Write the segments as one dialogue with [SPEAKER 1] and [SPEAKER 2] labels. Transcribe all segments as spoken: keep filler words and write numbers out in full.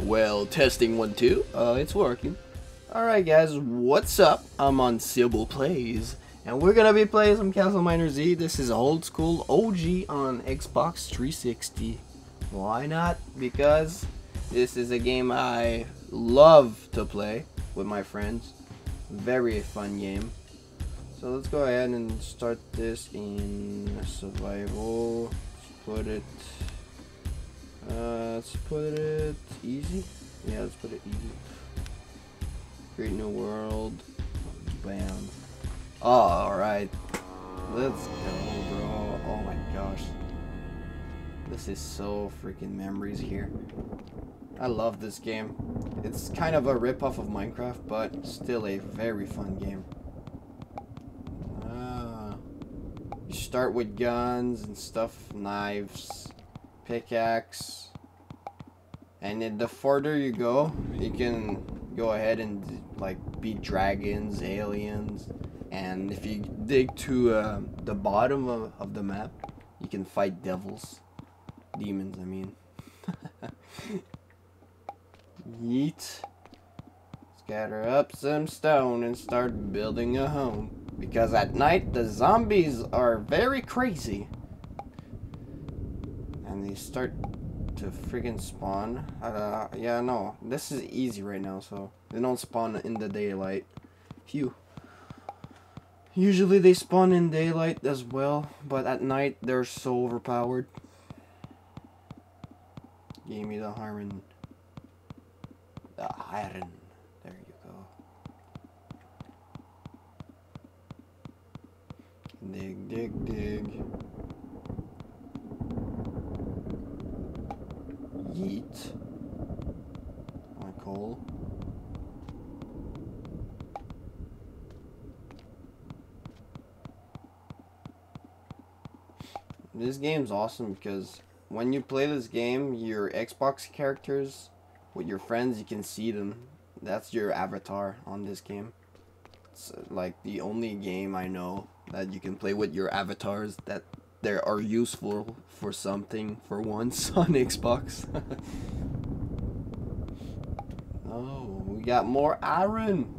[SPEAKER 1] Well, testing one, two. Uh, it's working. Alright guys, what's up? I'm on Sybil Plays, and we're gonna be playing some Castle Miner Z. This is old school O G on Xbox three sixty. Why not? Because this is a game I love to play with my friends. Very fun game. So let's go ahead and start this in survival. Let's put it uh, let's put it easy. Yeah, let's put it easy. Create new world. Bam. Oh, alright. Let's go, bro. Oh my gosh. This is so freaking memories here. I love this game. It's kind of a rip-off of Minecraft, but still a very fun game. Ah. You start with guns and stuff, knives, pickaxe. And then the further you go, you can go ahead and like beat dragons, aliens, and if you dig to uh, the bottom of, of the map, you can fight devils, demons. I mean, yeet. Scatter up some stone and start building a home, because at night the zombies are very crazy, and they start to friggin' spawn. Uh, yeah, no, this is easy right now, so they don't spawn in the daylight. Phew. Usually they spawn in daylight as well, but at night they're so overpowered. Give me the iron. The iron. There you go. Dig, dig, dig. Yeet. My coal. This game's awesome because when you play this game, your Xbox characters with your friends, you can see them. That's your avatar on this game. It's uh, like the only game I know that you can play with your avatars that they are useful for something for once on Xbox. Oh, we got more iron.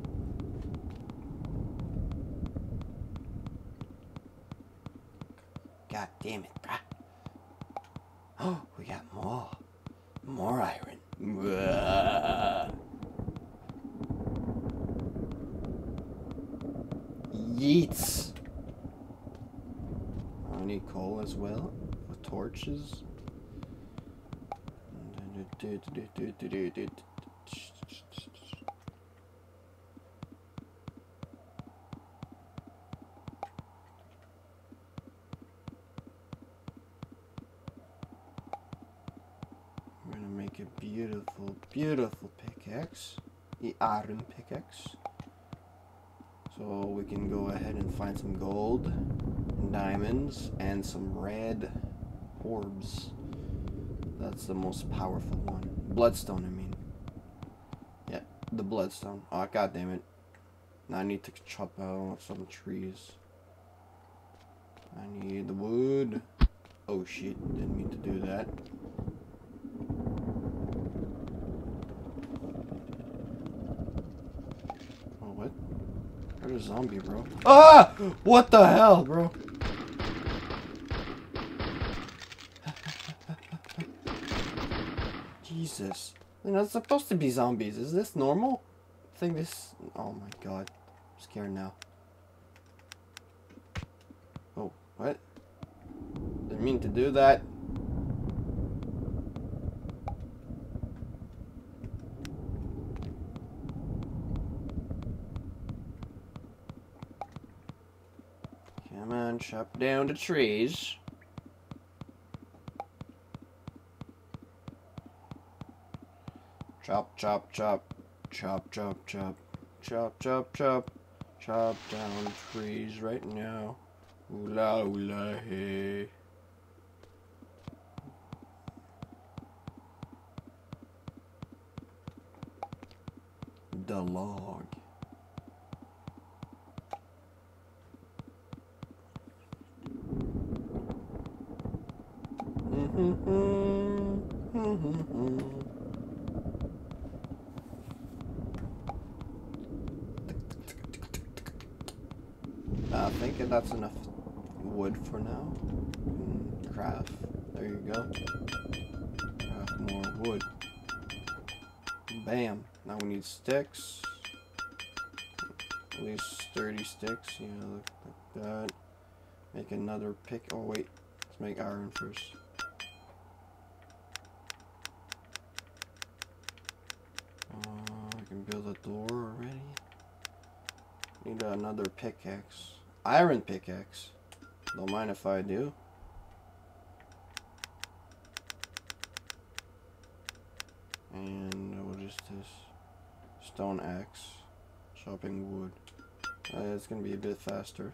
[SPEAKER 1] God damn it, bruh. Oh, we got more. More iron. Blah. Yeets. I need coal as well. With torches. We're gonna make a beautiful, beautiful pickaxe. The iron pickaxe. So we can go ahead and find some gold, diamonds, and some red orbs. That's the most powerful one. Bloodstone, I mean. Yeah, the bloodstone. Oh, god damn it. Now I need to chop out some trees. I need the wood. Oh shit, didn't mean to do that. Oh, what? There's a zombie, bro. Ah! What the hell, bro? Jesus. They're not supposed to be zombies. Is this normal? I think this... Oh my god. I'm scared now. Oh, what? Didn't mean to do that. Come on, chop down the trees. Chop, chop, chop, chop, chop, chop, chop, chop, chop, chop down trees right now. Ooh la, ooh la, hey. The log. think that's enough wood for now. Mm, craft. There you go. Craft more wood. Bam. Now we need sticks. At least thirty sticks. Yeah, look like that. Make another pick. Oh wait, let's make iron first. Uh, I can build a door already. Need another pickaxe. Iron pickaxe. Don't mind if I do. And we'll just this stone axe. Chopping wood. Uh, it's gonna be a bit faster.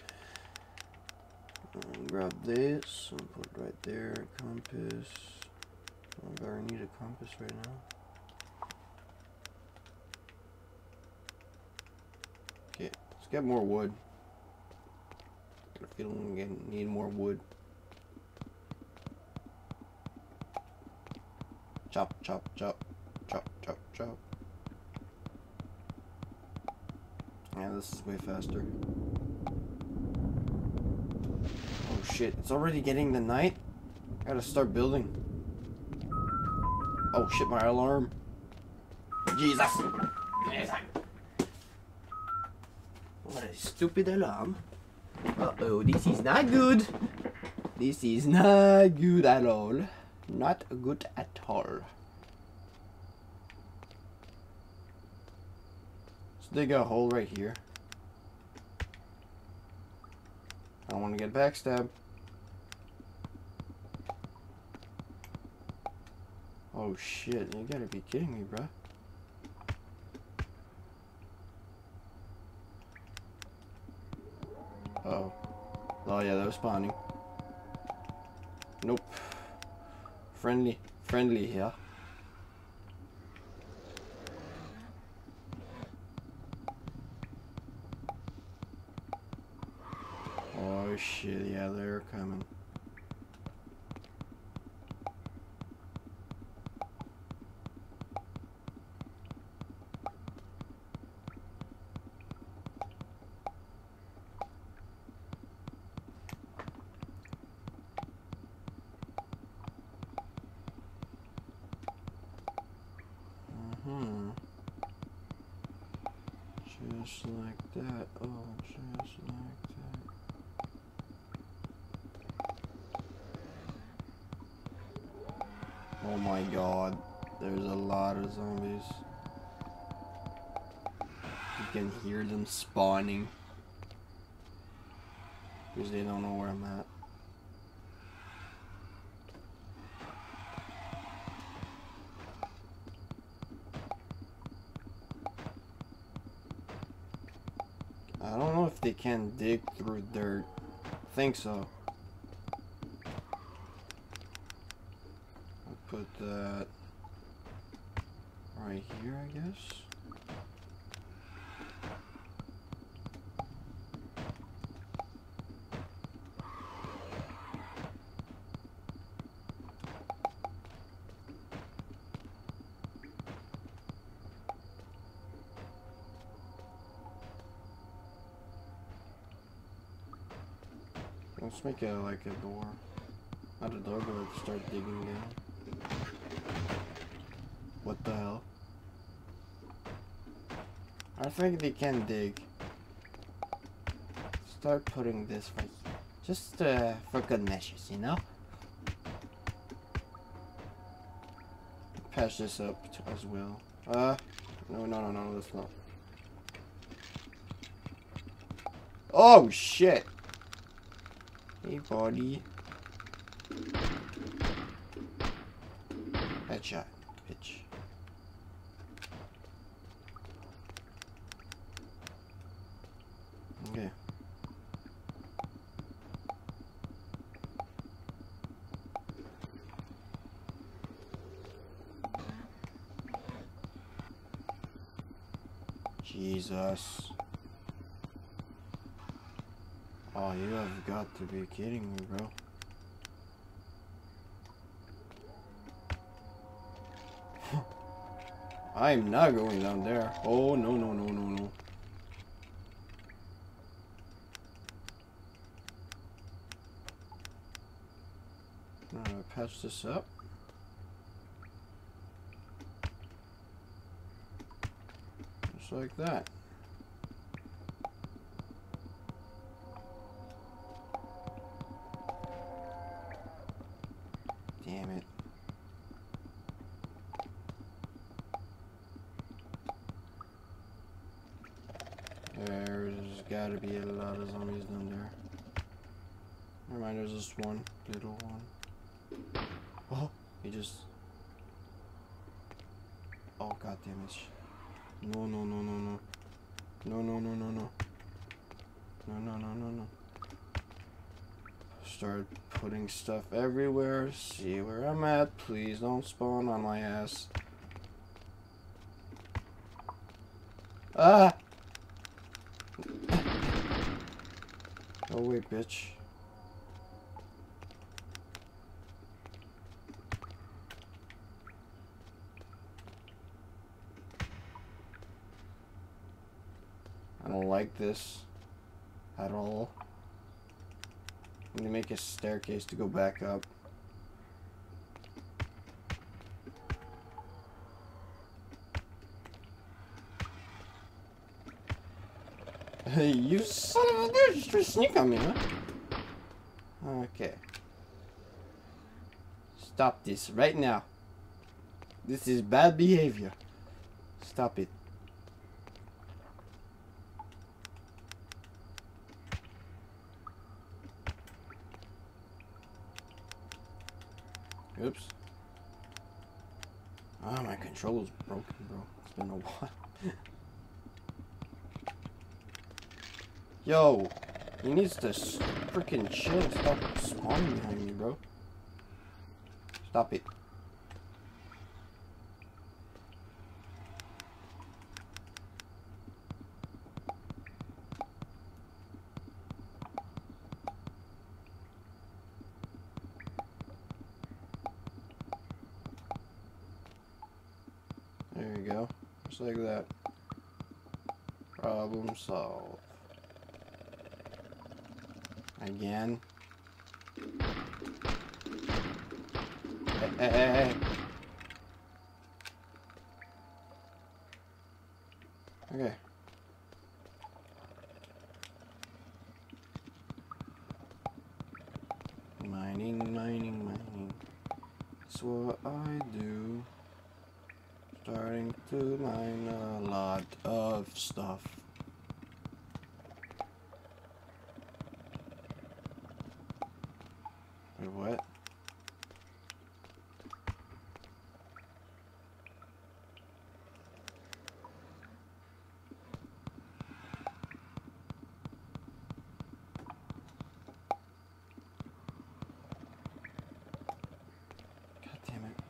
[SPEAKER 1] Um, grab this and put it right there. Compass. I very need a compass right now. Okay, let's get more wood. I feel we need more wood. Chop, chop, chop, chop, chop, chop. Yeah, this is way faster. Oh shit, it's already getting the night? I gotta start building. Oh shit, my alarm. Jesus! What a stupid alarm. Uh-oh, this is not good. This is not good at all. Not good at all. Let's dig a hole right here. I don't want to get backstabbed. Oh shit, you gotta be kidding me, bruh. Uh oh. Oh yeah, that was spawning. Nope. Friendly. Friendly here. Oh shit, yeah, they're coming. Hmm. Just like that. Oh, just like that. Oh my god. There's a lot of zombies. You can hear them spawning. Because they don't know where I'm at. I don't know if they can dig through dirt. I think so. I'll put that right here, I guess. Let's make it like a door. Not a door, but start digging down. What the hell? I think they can dig. Start putting this right here. Just uh, for good measures, you know? Patch this up as well. Uh, no, no, no, no, that's not. Oh, shit! Hey, buddy. Headshot, bitch. Okay. Jesus. Oh, you have got to be kidding me, bro. I'm not going down there. Oh, no, no, no, no, no. gonna patch this up. Just like that. Damn it. There's gotta be a lot of zombies down there. Never mind, there's just one little one. Oh, he just. Oh, god damn it. No, no, no, no, no. No, no, no, no, no. No, no, no, no, no. Start putting stuff everywhere. See where I'm at. Please don't spawn on my ass. Ah! Go away, bitch. I don't like this at all. I'm gonna make a staircase to go back up. Hey, you son of a bitch! Try to sneak on me, huh? Okay. Stop this right now. This is bad behavior. Stop it. Oops. Ah, my controller's broken, bro. It's been a while. Yo, he needs to freaking chill. Stop spawning behind me, bro. Stop it. There you go. Just like that. Problem solved. Again. Hey, hey, hey, hey. Okay. Mining, mining, mining. That's what I do. Starting to mine a lot of stuff. Wait, what? God damn it.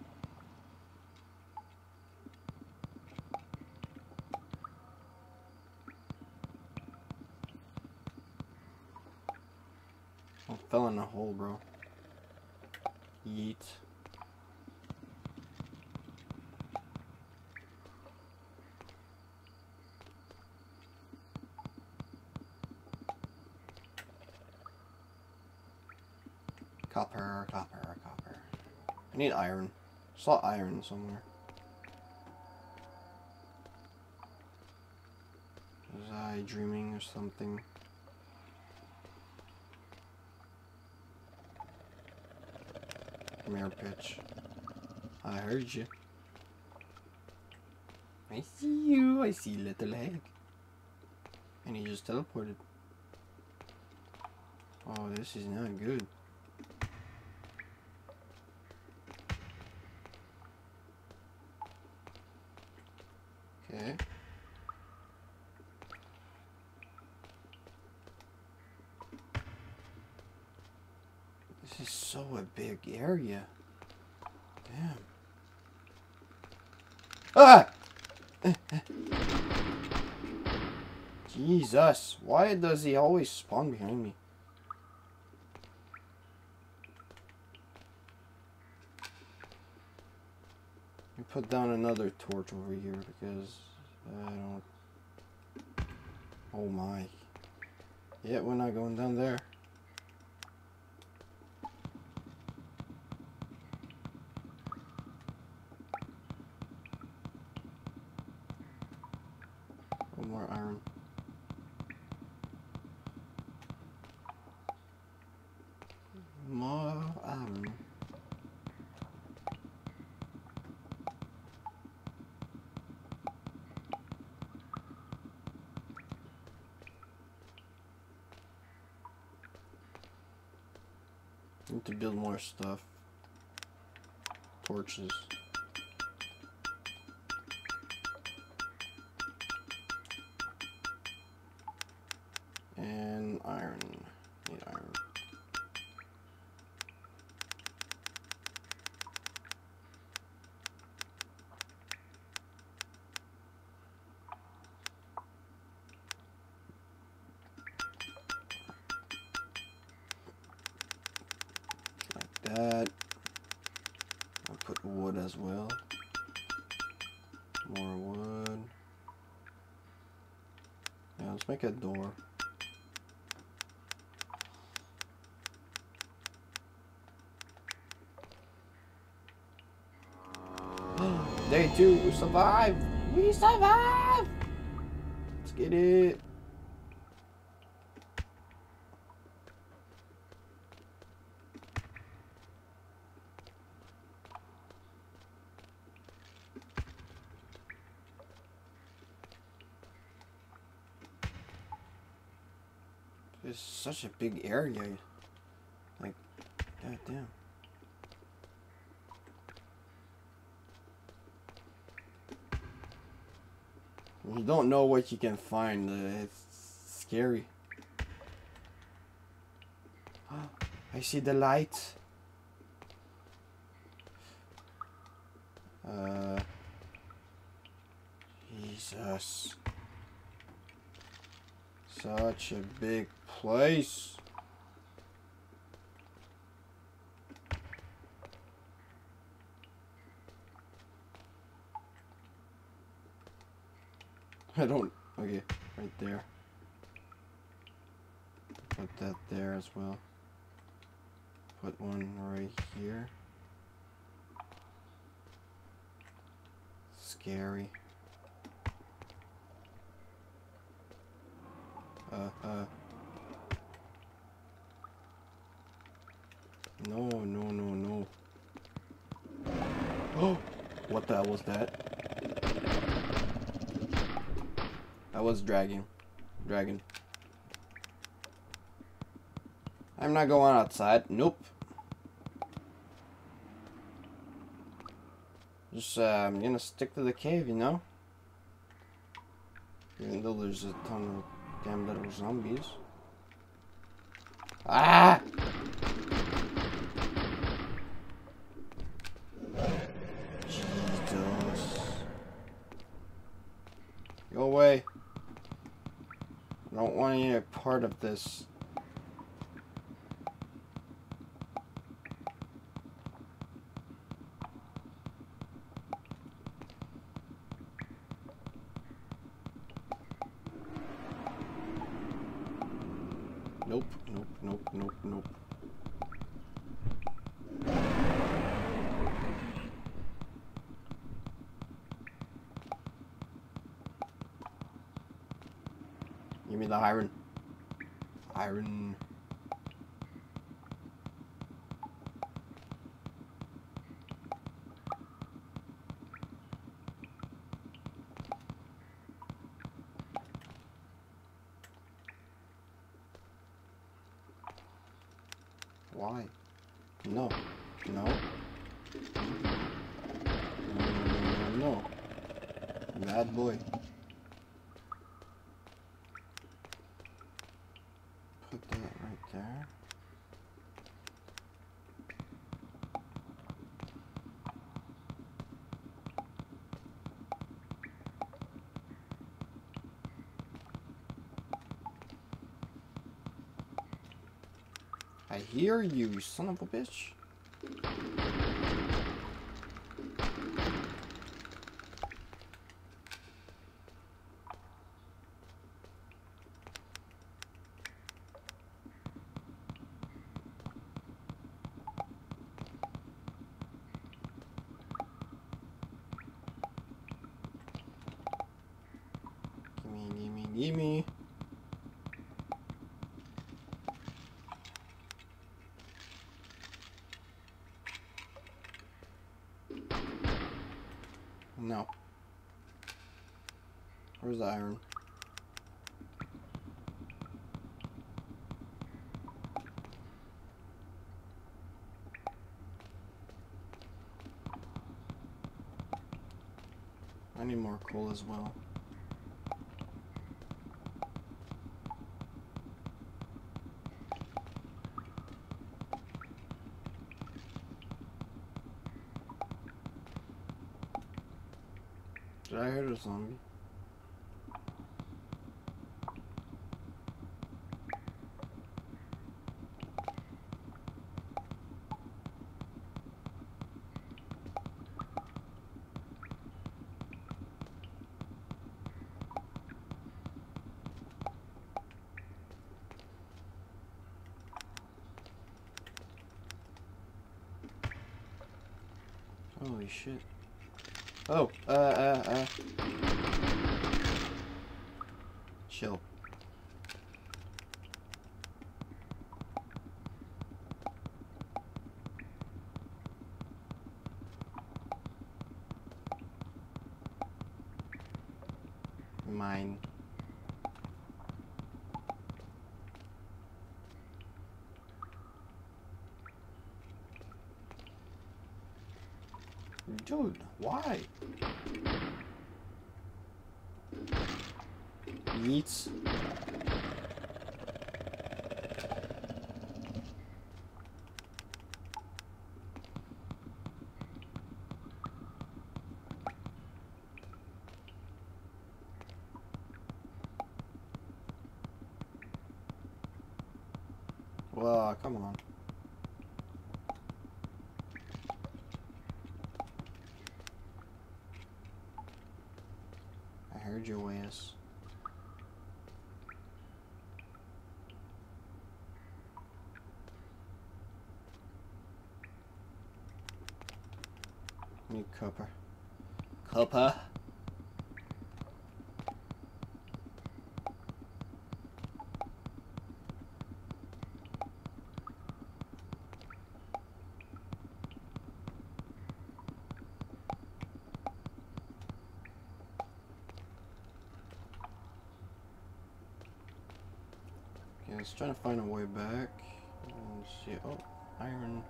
[SPEAKER 1] I fell in a hole, bro. Yeet. Copper, copper, copper. I need iron. Saw iron somewhere. Was I dreaming or something? Come here, bitch. I heard you. I see you. I see little egg. And he just teleported. Oh, this is not good. Okay. This is so a big area. Damn. Ah! Jesus, why does he always spawn behind me? Let me put down another torch over here because I don't... Oh my. Yeah, we're not going down there. More iron. More iron. Need to build more stuff. Torches. And iron. Need iron. Like that. I'll put wood as well. More wood. Yeah, let's make a door. Day two, we survived! We survived! Let's get it. It's such a big area. Like, goddamn. You don't know what you can find. Uh, it's scary. I see the light. Uh, Jesus. Such a big place. I don't. Okay, right there. Put that there as well. Put one right here. Scary. Uh, uh. No, no, no, no. Oh! What the hell was that? I was dragging. Dragon. I'm not going outside. Nope. Just, uh, I'm gonna stick to the cave, you know? Even though there's a ton of damn little zombies. Ah! Jesus. Go away. I don't want any part of this. Nope, nope, nope, nope, nope. Give me the iron. Iron. Why? No. No. No, no, no, no. Bad boy. Put that right there. I hear you, you son of a bitch. Gimme, gimme, Gimme. No. Where's the iron? I need more coal as well. Did I hear a zombie? Holy shit. Oh, uh, uh, uh. Chill. Mine. Dude, why? Yeets. Well, come on. I heard your ass. Need copper. Copper. Okay, let's try to find a way back. Let's see. Oh, iron.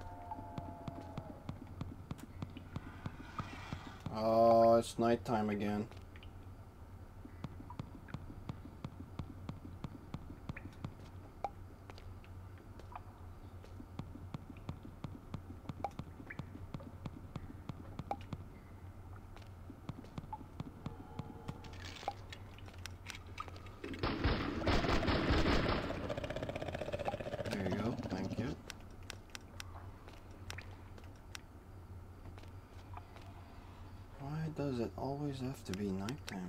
[SPEAKER 1] Oh, it's nighttime again. There you go. Thank you. Why does it always have to be nighttime?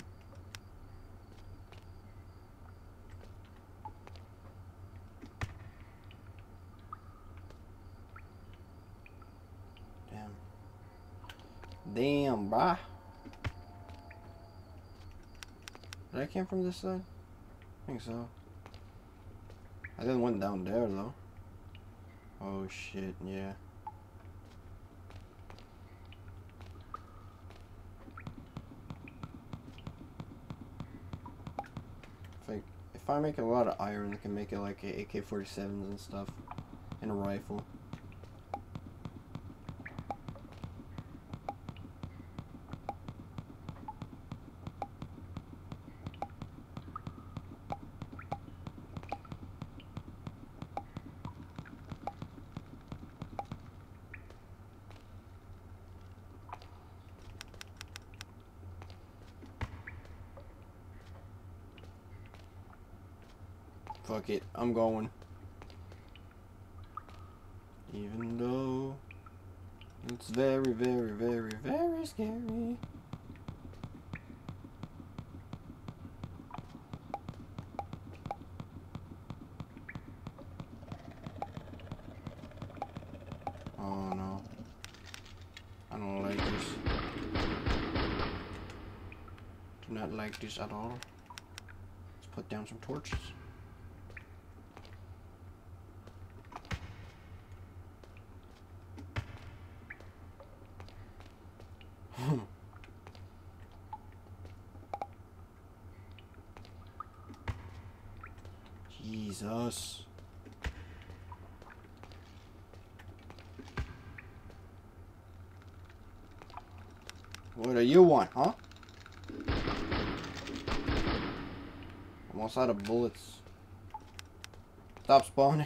[SPEAKER 1] Damn. Damn, brah. Did I came from this side? I think so. I didn't went down there though. Oh shit, yeah. If I, if I make a lot of iron, I can make it like A K forty-sevens and stuff. And a rifle. Fuck it, I'm going. Even though it's very, very, very, very scary. Oh no. I don't like this. Do not like this at all. put down some torches. Jesus. What do you want, huh? Almost out of bullets. Stop spawning.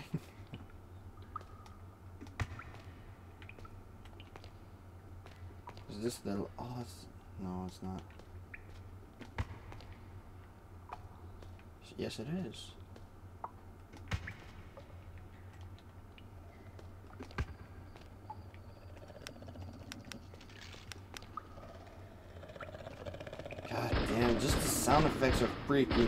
[SPEAKER 1] Is this the... Oh, it's... No, it's not. Yes, it is. God damn, just the sound effects are freaking...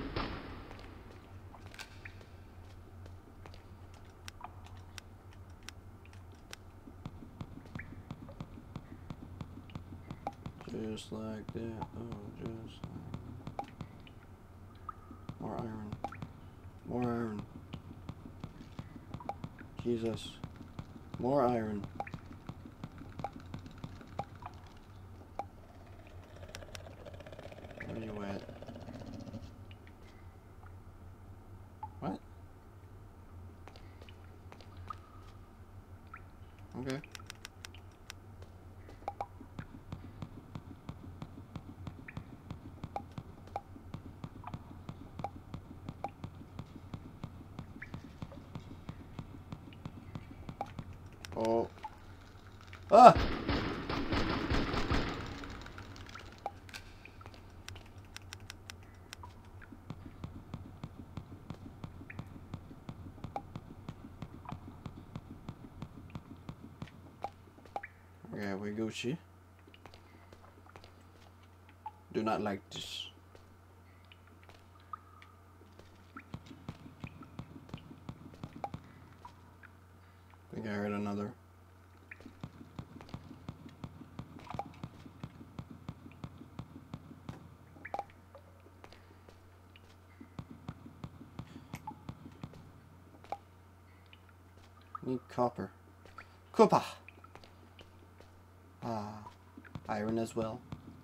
[SPEAKER 1] Just like that. Oh, just like that. More iron. More iron. Jesus. More iron. Where are you at? What? Okay. Oh. Ah! Okay, we Gucci. Do not like this. I think I heard another. Need copper. Copper! Ah, iron as well.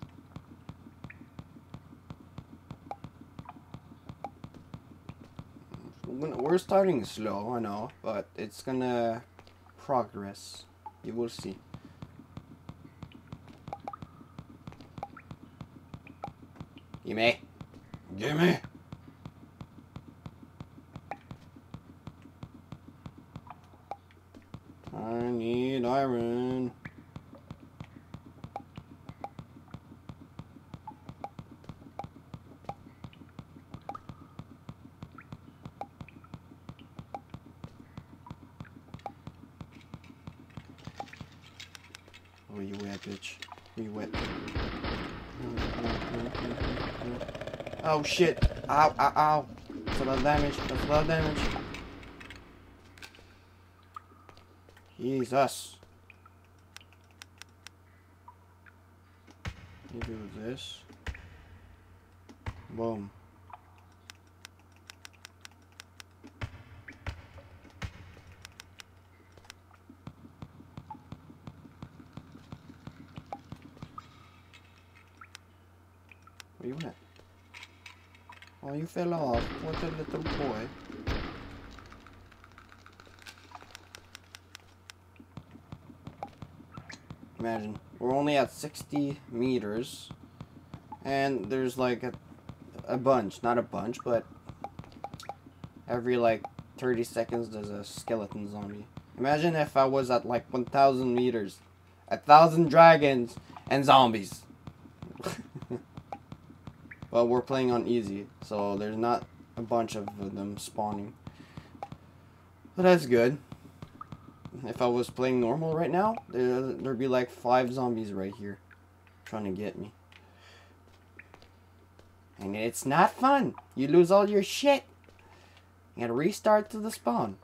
[SPEAKER 1] We're starting slow, I know, but it's gonna progress. You will see. Gimme! Gimme! I need iron. Where you at, bitch? Where you at? Oh shit! Ow, ow, ow! That's a lot of damage. That's a lot of damage. Jesus. You do this. Boom. Where you at? Oh, you fell off. What a little boy. Imagine, we're only at sixty meters, and there's like a, a bunch, not a bunch, but every like thirty seconds there's a skeleton zombie. Imagine if I was at like one thousand meters, a thousand dragons and zombies. Well, we're playing on easy, so there's not a bunch of them spawning. But that's good. If I was playing normal right now, there, there'd be like five zombies right here trying to get me. And it's not fun. You lose all your shit. You gotta restart to the spawn.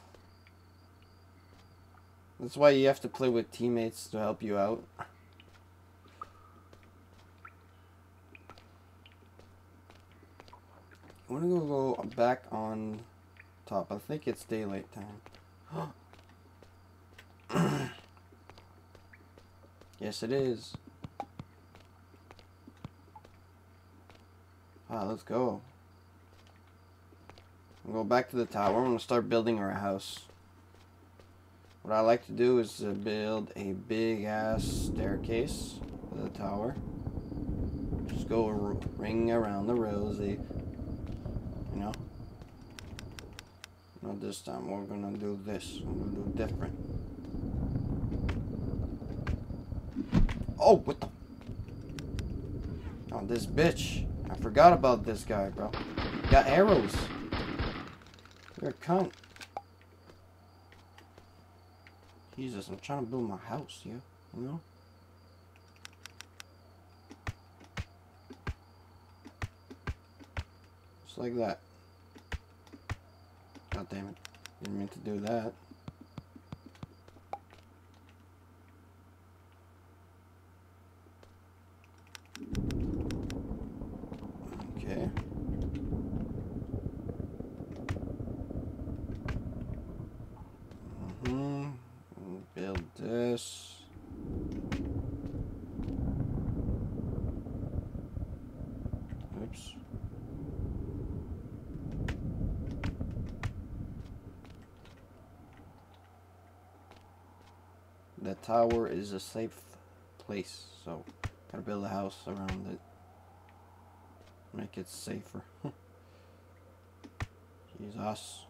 [SPEAKER 1] That's why you have to play with teammates to help you out. I'm gonna go back on top. I think it's daylight time. Yes, it is. Ah, let's go. We'll go back to the tower. I'm gonna start building our house. What I like to do is uh, build a big ass staircase for the tower. Just go a ring around the rosy. You know? Not this time. We're gonna do this. I'm gonna do different. Oh, what the? Oh, this bitch. I forgot about this guy, bro. Got arrows. You're a cunt. Jesus, I'm trying to build my house, yeah? You know? Just like that. God damn it. Didn't mean to do that. Okay. Mm-hmm. Build this. Oops. The tower is a safe place, so gotta build a house around it. Make it safer. Jesus.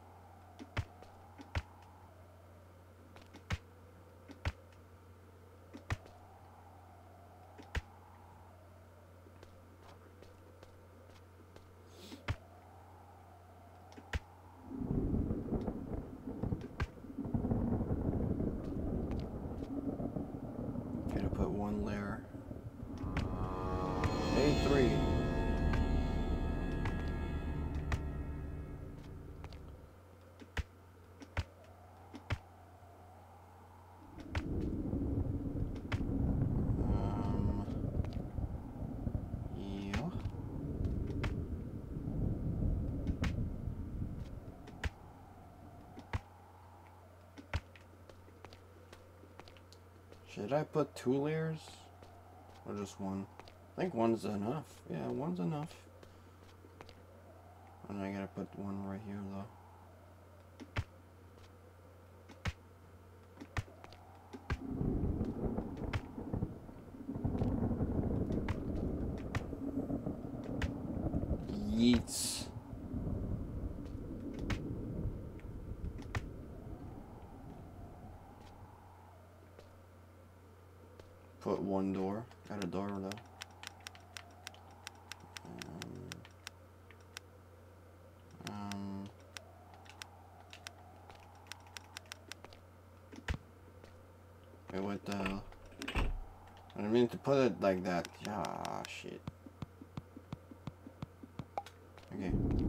[SPEAKER 1] Gotta put one layer. A three. Um, yeah. Should I put two layers? Or just one? I think one's enough. Yeah, one's enough. And I gotta put one right here though. Yeets. Put one door. Got a door though. Um, um, wait, what the hell? I didn't mean to put it like that. Ah, shit. Okay.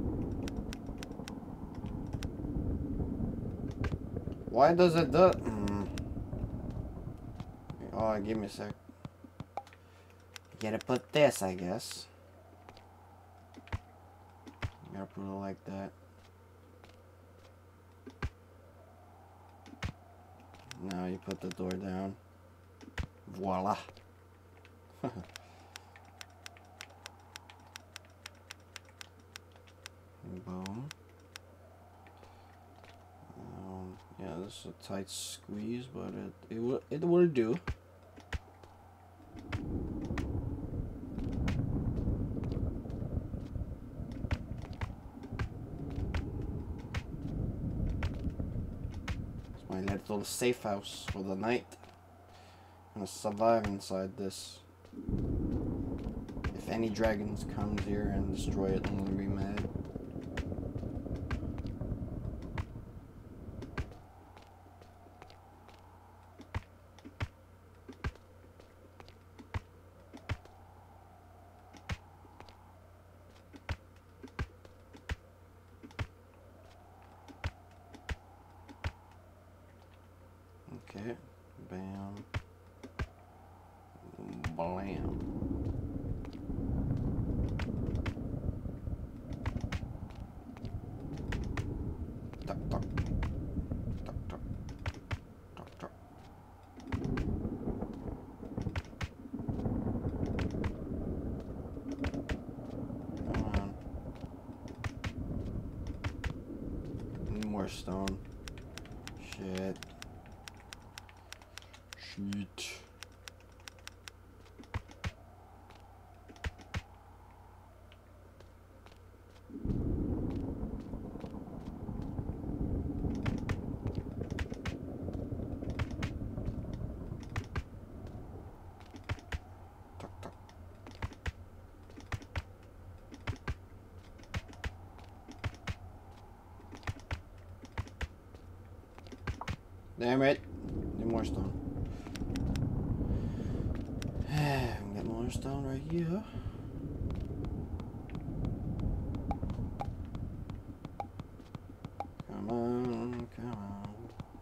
[SPEAKER 1] Why does it do? Mm. Oh, give me a sec. Gotta put this, I guess. Gotta put it like that. Now you put the door down. Voila. Boom. Um, yeah, this is a tight squeeze, but it it will it will do. It's my little safe house for the night. I'm gonna survive inside this. If any dragons comes here and destroy it, I'm gonna be mad. Okay, bam, blam. more stone. Shit. Shit. Damn it. Need more stone. We can get more stone right here. Come on, come on.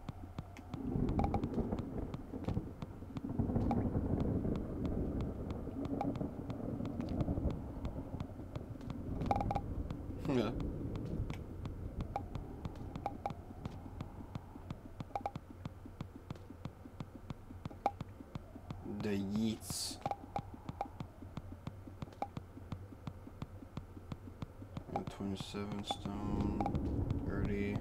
[SPEAKER 1] Yeah. The yeets. And twenty-seven stone, thirty.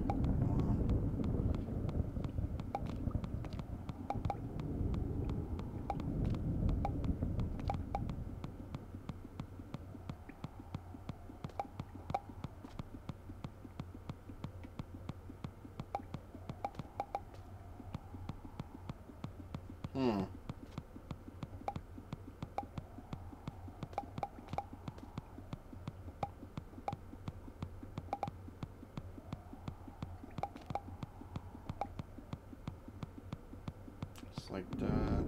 [SPEAKER 1] Hmm. Just like that.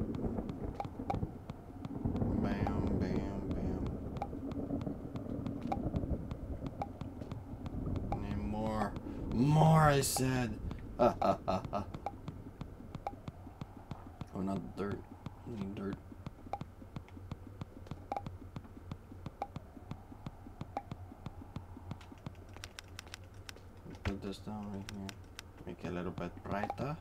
[SPEAKER 1] Bam, bam, bam. Need more. More, I said. Ha ha ha ha. Oh, not dirt. I need dirt. Put this down right here. Make it a little bit brighter.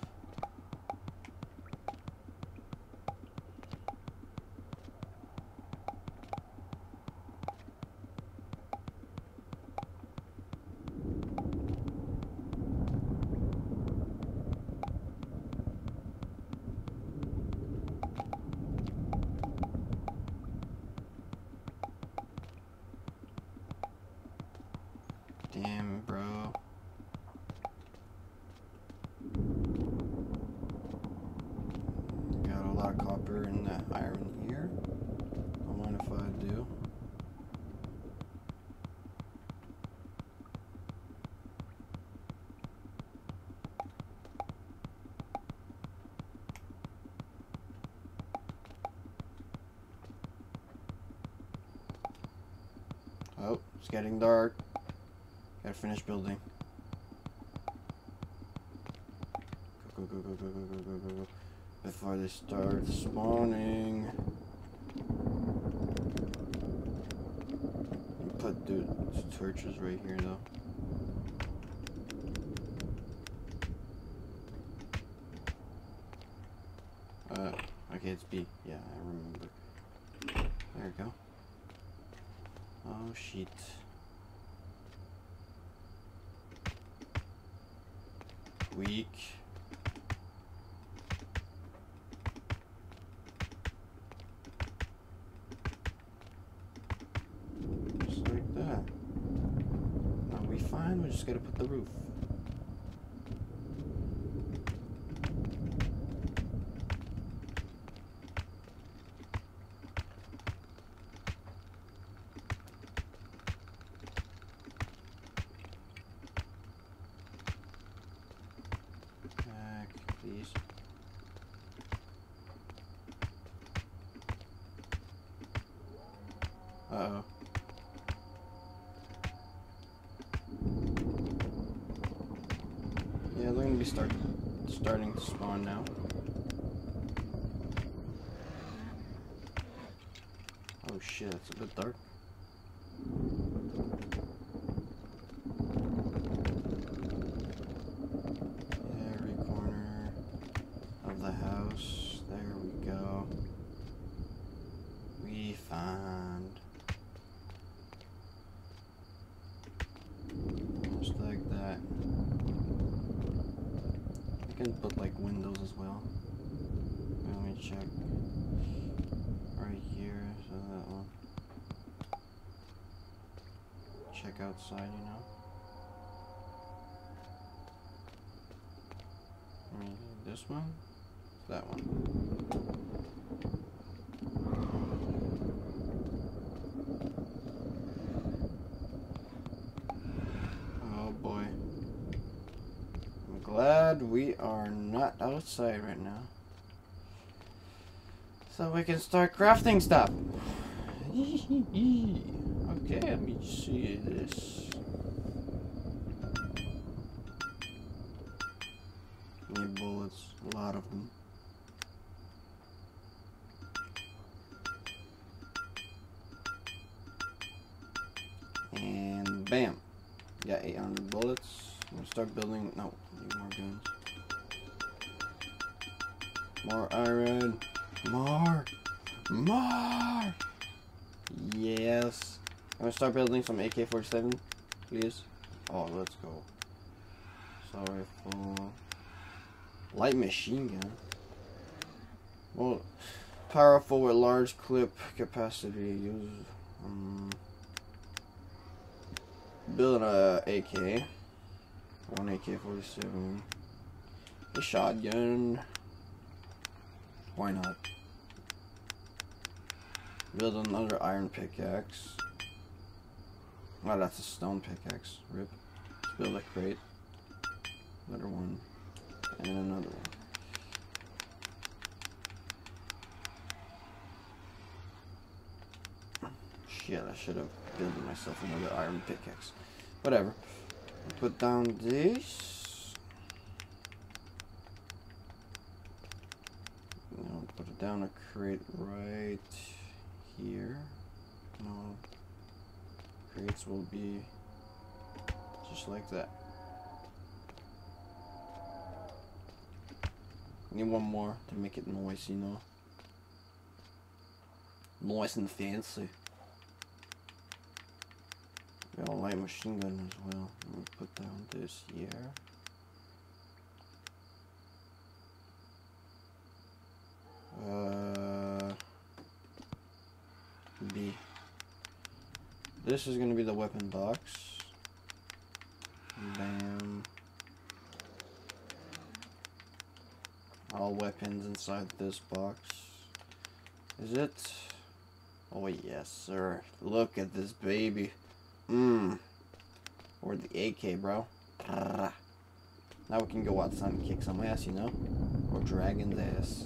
[SPEAKER 1] Damn, bro. Got a lot of copper and that iron here. Don't mind if I do. Oh, it's getting dark. Gotta finish building. Go, go, go, go, go, go, go, go, go. Before they start spawning. Put the torches right here though. Uh, okay, it's B. Yeah, I remember. There we go. Oh, shit. Weak. Just like that. Are we fine? We just gotta put the roof. Please. Uh-oh. Yeah, they're gonna be start starting to spawn now. Oh shit, it's a bit dark. Every corner of the house. There we go. We found. Just like that. can put like windows as well. Let me check. Right here, so that one. Check outside, you know. Maybe this one? That one. Oh boy. I'm glad we are not outside right now. So we can start crafting stuff. Okay, let me see this. Need bullets, a lot of them. And bam, got eight hundred bullets. I'm gonna start building. No, need more guns. More iron. More. More. Yes. I'm gonna start building some A K forty-seven, please. Oh, let's go. Sorry for light machine gun. Well, powerful with large clip capacity. Use um, build a A K. One A K forty-seven. A shotgun. Why not? Build another iron pickaxe. Oh, that's a stone pickaxe. Rip. Let's build a crate. Another one. And another one. Shit, I should have built myself another iron pickaxe. Whatever. Put down this. Now put it down a crate right here. No. Crates will be just like that. Need one more to make it noisy, you know. Nice and fancy. Got a light machine gun as well. I'm gonna put down this here. Uh, B. This is gonna be the weapon box. Bam. All weapons inside this box. Is it? Oh yes, sir. Look at this baby. Mmm. Or the A K, bro. Now we can go outside and kick some ass, you know? Or dragon's ass.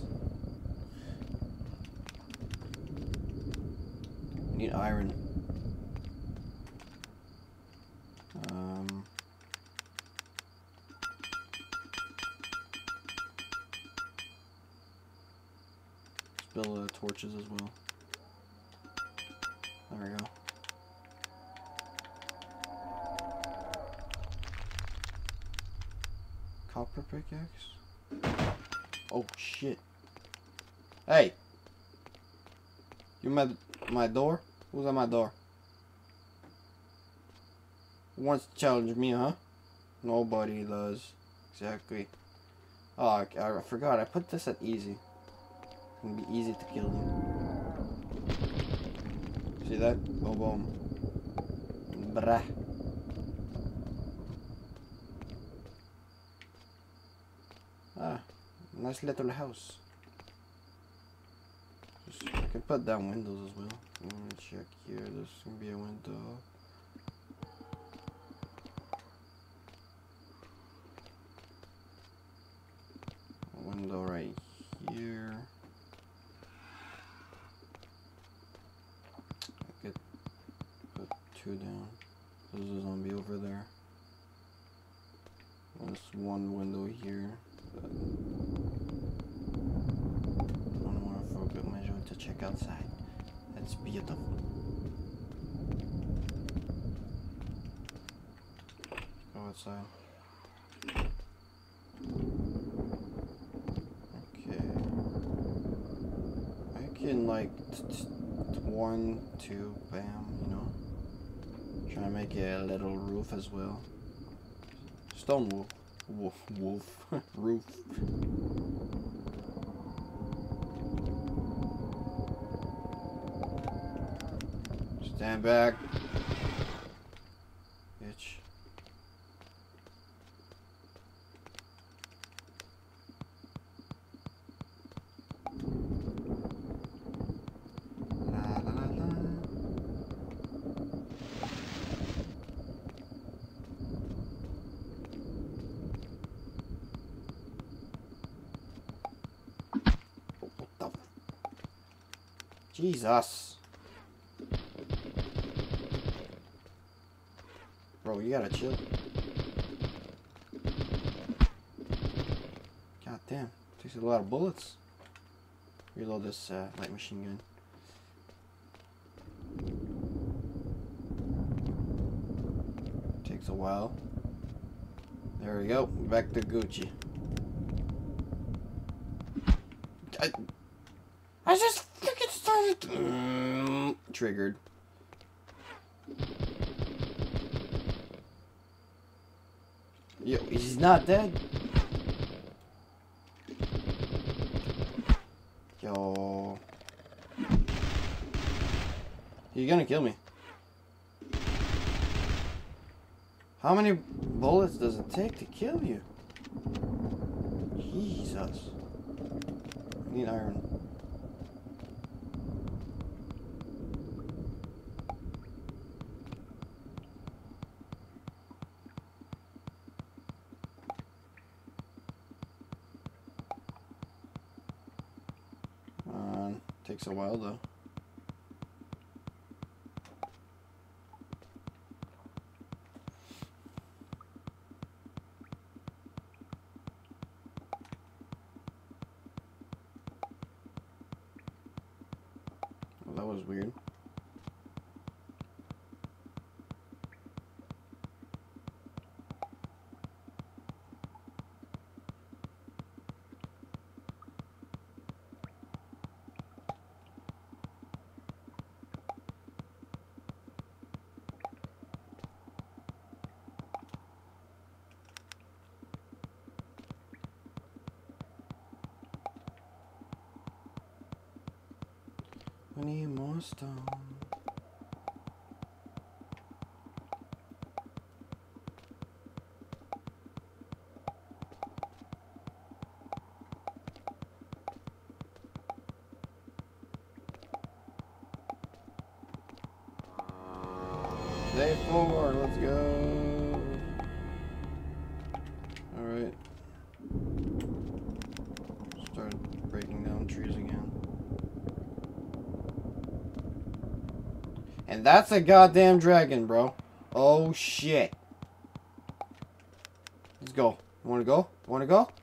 [SPEAKER 1] Need iron. Um. Let's build uh, torches as well. There we go. Copper pickaxe? Oh shit. Hey! You met my door? Who's at my door? Who wants to challenge me, huh? Nobody does. Exactly. Oh, I, I forgot. I put this at easy. It's gonna be easy to kill him. See that? Boom, boom. Brah. Ah, nice little house. Just, I can put down windows as well. Let me check here. There's gonna be a window. A window right here. I could put two down. There's a zombie over there. There's one window here. But I don't want to forget my joy to check outside. That's beautiful. Go outside. Okay. I can like t t one, two, bam, you know. Try to make a little roof as well. Stone wool. Wolf, wolf, roof. Stand back. Bitch. La, la, la, la. What the f- Jesus. Bro, you gotta chill. God damn. Takes a lot of bullets. Reload this uh, light machine gun. Takes a while. There we go. Back to Gucci. I, I just fucking started. Mm, triggered. Yo, he's not dead. Yo. You're gonna kill me. How many bullets does it take to kill you? Jesus. I need iron. Uh, takes a while though. Well, that was weird. We need more stone. Day four, let's go. Alright. Start breaking down trees again. And that's a goddamn dragon, bro. Oh shit. Let's go. You wanna go? You wanna go?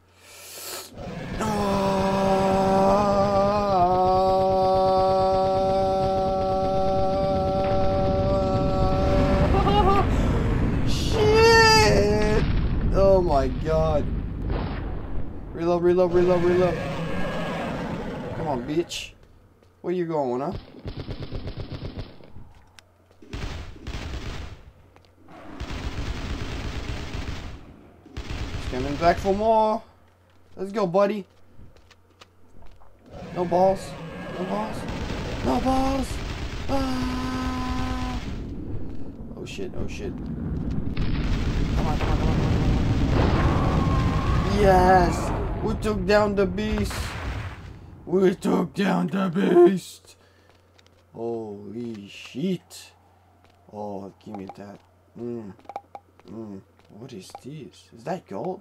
[SPEAKER 1] Shit! Oh my god. Reload, reload, reload, reload. Come on, bitch. Where you going, huh? Coming back for more. Let's go, buddy. No balls. No balls. No balls. Ah. Oh shit. Oh shit. Come on, come on, come on, come on, come on. Yes. We took down the beast. We took down the beast. Holy shit. Oh, give me that. Mmm. Mmm. What is this? Is that gold?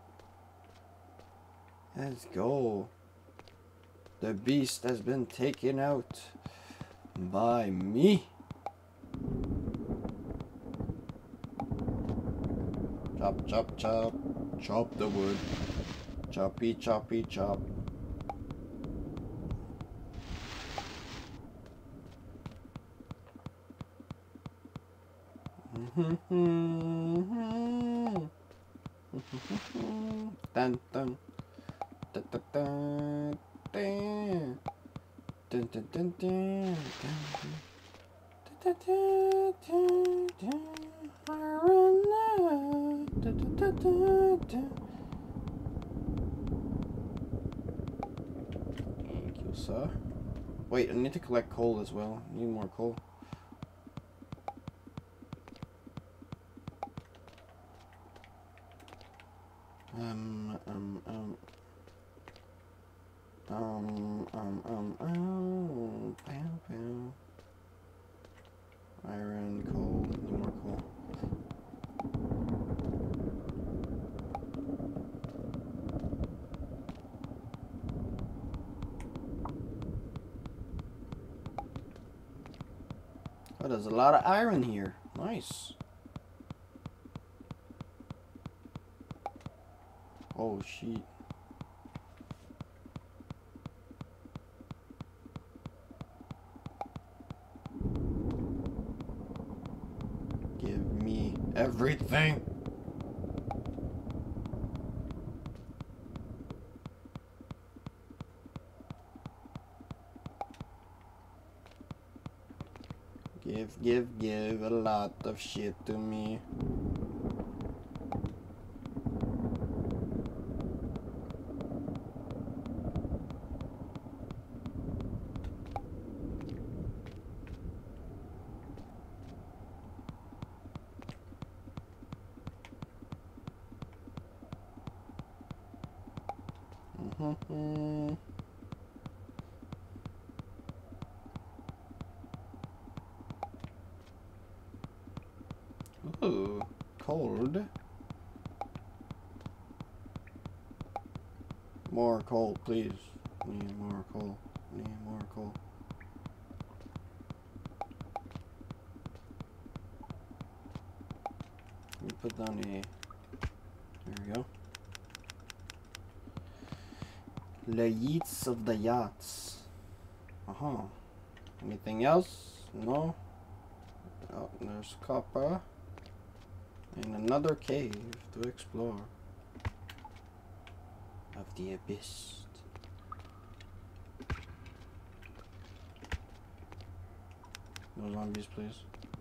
[SPEAKER 1] Let's go. The beast has been taken out by me. Chop, chop, chop. Chop the wood. Choppy, choppy, chop. Dun dun dun dun dun dun dun dun dun dun dun dun dun dun. Da, da, da, da, da. Thank you, sir. Wait, I need to collect coal as well. I need more coal. Um, um, um. Um, um, um, um, pow, pow. Iron, coal, need more coal. Oh, there's a lot of iron here. Nice. Oh, shit. Give me everything. Give, give, give a lot of shit to me. Mm-hmm. Ooh, cold. More coal, please. Need more coal. Need more coal. Let me put down a... There we go. The Yeats of the Yachts. Uh-huh. Anything else? No? Oh, there's copper. And another cave to explore. Of the abyss. No zombies, please.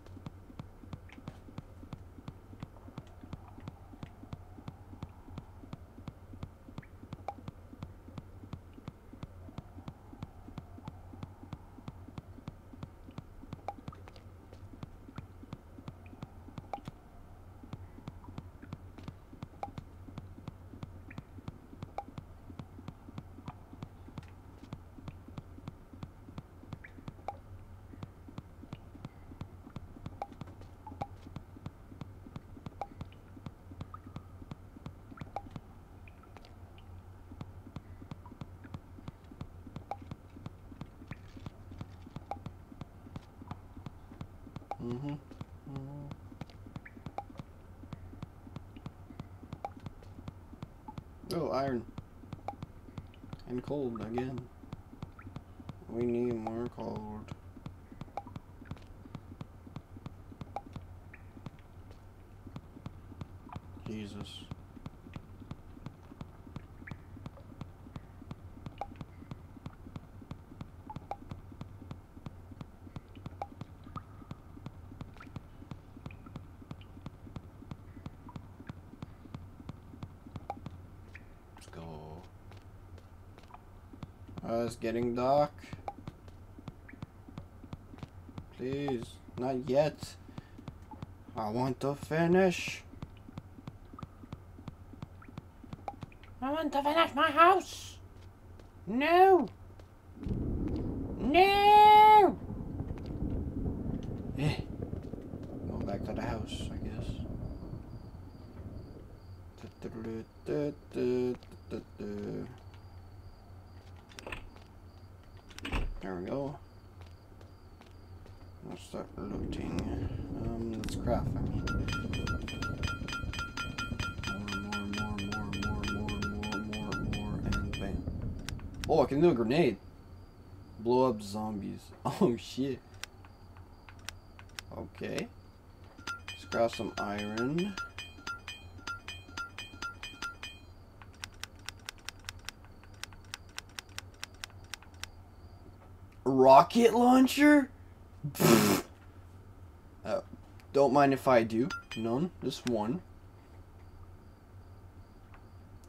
[SPEAKER 1] Mm-hmm. Mm-hmm. Oh, iron. And cold again. We need more cold. Jesus. Let's go. Uh, it's getting dark. Please, not yet. I want to finish. I want to finish my house. No. No. Eh. Go back to the house, I guess. There we go. Let's start looting. Um, let's craft, I mean. More, more, more, more, more, more, more, more, and bam. Oh, I can do a grenade. Blow up zombies. Oh, shit. Okay. Let's grab some iron. Rocket launcher? Oh, don't mind if I do. None. Just one.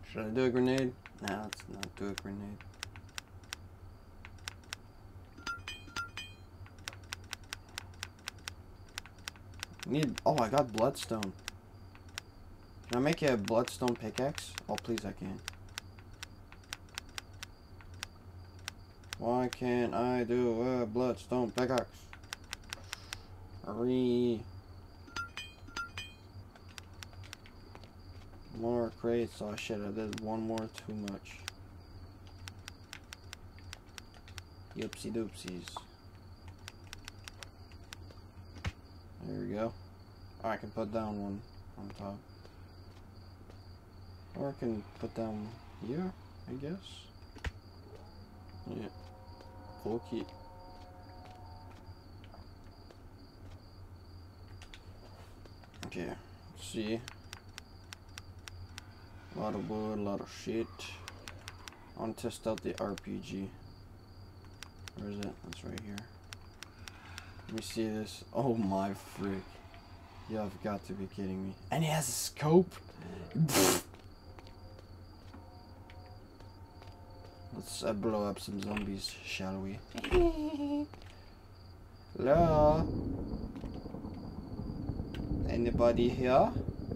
[SPEAKER 1] Should I do a grenade? Nah, let's not do a grenade. Need. Oh, I got bloodstone. Can I make a bloodstone pickaxe? Oh, please, I can. Why can't I do a bloodstone pickaxe? Hurry. More crates. Oh shit, I did one more too much. Yoopsie doopsies. There we go. Oh, I can put down one on top. Or I can put down here, I guess. Yeah. Full key. Okay, let's see. A lot of wood, a lot of shit. I want to test out the R P G. Where is it? It's right here. Let me see this. Oh my frick. You have got to be kidding me. And he has a scope? Let's uh, blow up some zombies, shall we? Hello? Anybody here?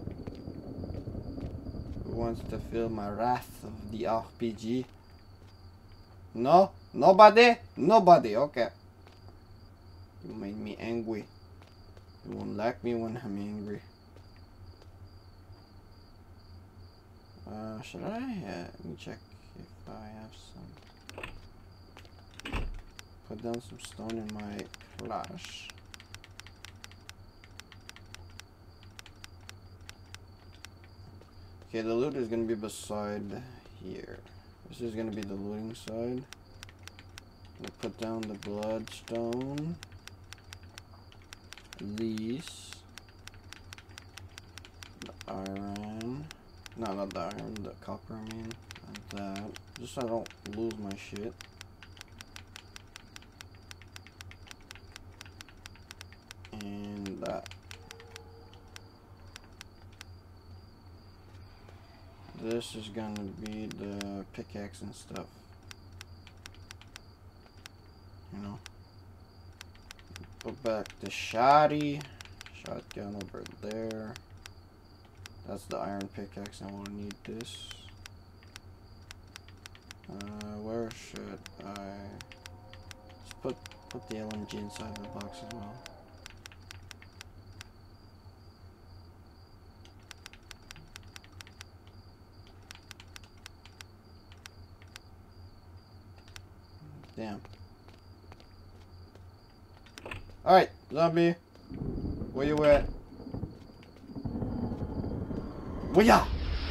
[SPEAKER 1] Who wants to feel my wrath of the R P G? No? Nobody? Nobody, okay. You made me angry. You won't like me when I'm angry. Uh, should I? Uh, let me check if I have some. Put down some stone in my flash. Okay, the loot is gonna be beside here. This is gonna be the looting side. I'm gonna put down the bloodstone. These. The iron. No, not the iron, the copper, I mean. And that. Just so I don't lose my shit. And that. This is gonna be the pickaxe and stuff. You know. Put back the shoddy. Shotgun over there. That's the iron pickaxe. I will need this. Uh, where should I? Just put put the L M G inside the box as well. Damn. Alright, zombie. Where you at? Where ya?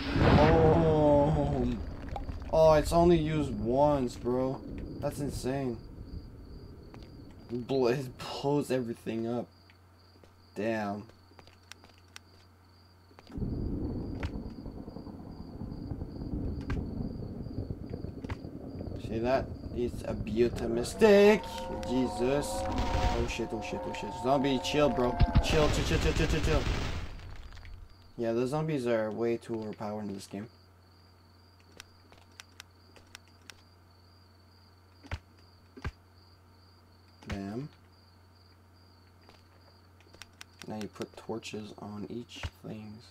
[SPEAKER 1] Oh. Oh, it's only used once, bro. That's insane. It blows everything up. Damn. See that? It's a beautiful mistake. Jesus. Oh shit, oh shit, oh shit. Zombie, chill, bro. Chill, chill, chill, chill, chill, chill, chill. Yeah, the zombies are way too overpowered in this game. Bam. Now you put torches on each things.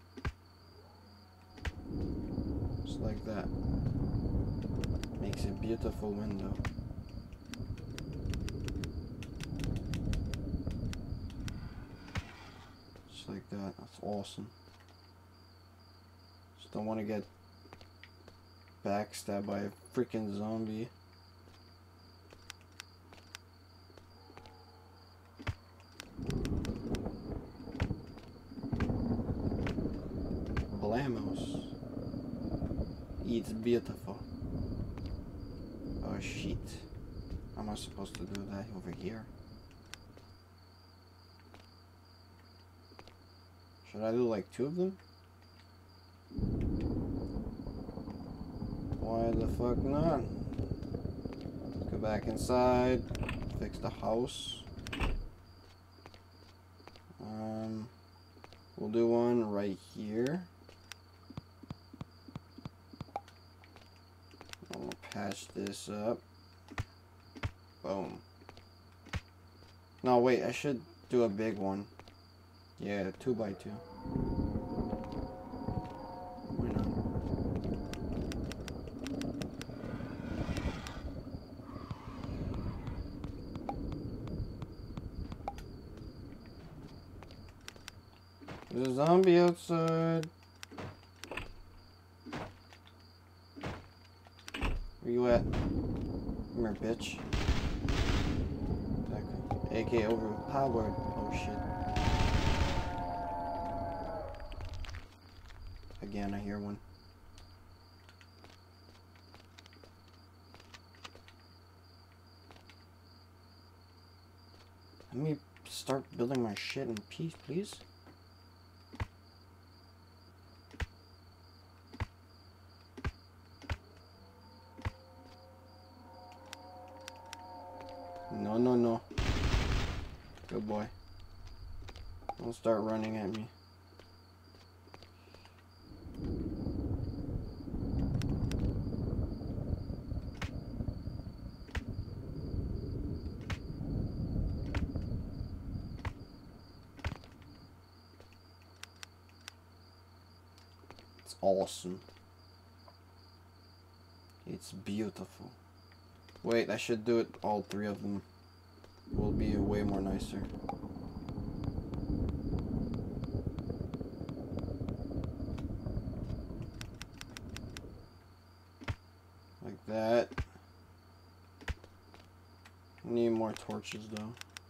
[SPEAKER 1] Just like that. Makes a beautiful window. Just like that. That's awesome. Just don't want to get backstabbed by a freaking zombie. Blamos. It's beautiful. Oh shit. How am I supposed to do that over here? Should I do like two of them? Why the fuck not? Let's go back inside. Fix the house. Um, we'll do one right here. I'm gonna patch this up. Boom. No, wait, I should do a big one. Yeah, two by two. Why not? There's a zombie outside. Where you at? Come here, bitch. Exactly. A K overpowered. Oh shit. Again, I hear one. Let me start building my shit in peace, please. No, no, no. Good boy. Don't start running at me. It's awesome. It's beautiful. Wait, I should do it, all three of them. Will be way more nicer. Like that. Need more torches though.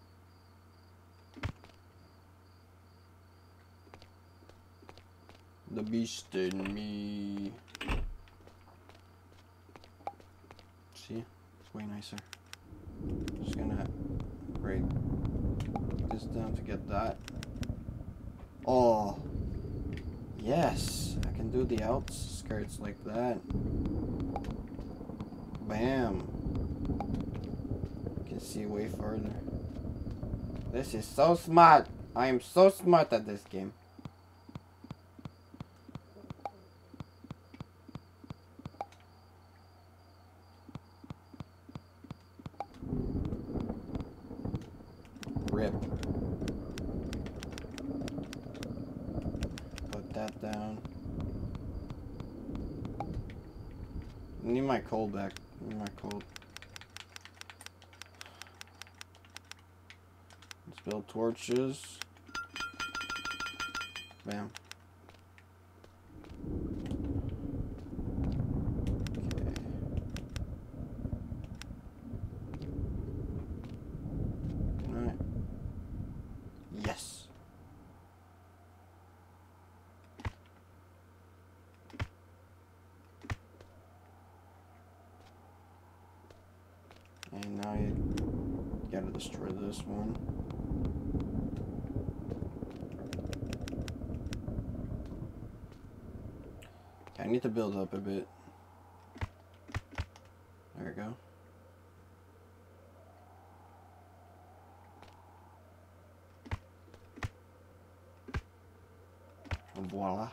[SPEAKER 1] The beast in me. See? It's way nicer. Just gonna break this down to get that. Oh. Yes. I can do the outskirts like that. Bam. You can see way further. This is so smart. I am so smart at this game. Rip. Put that down. I need my coal back. I need my coal. Let's build torches. Bam. Yes. And now you gotta destroy this one. I need to build up a bit. There we go. Voila.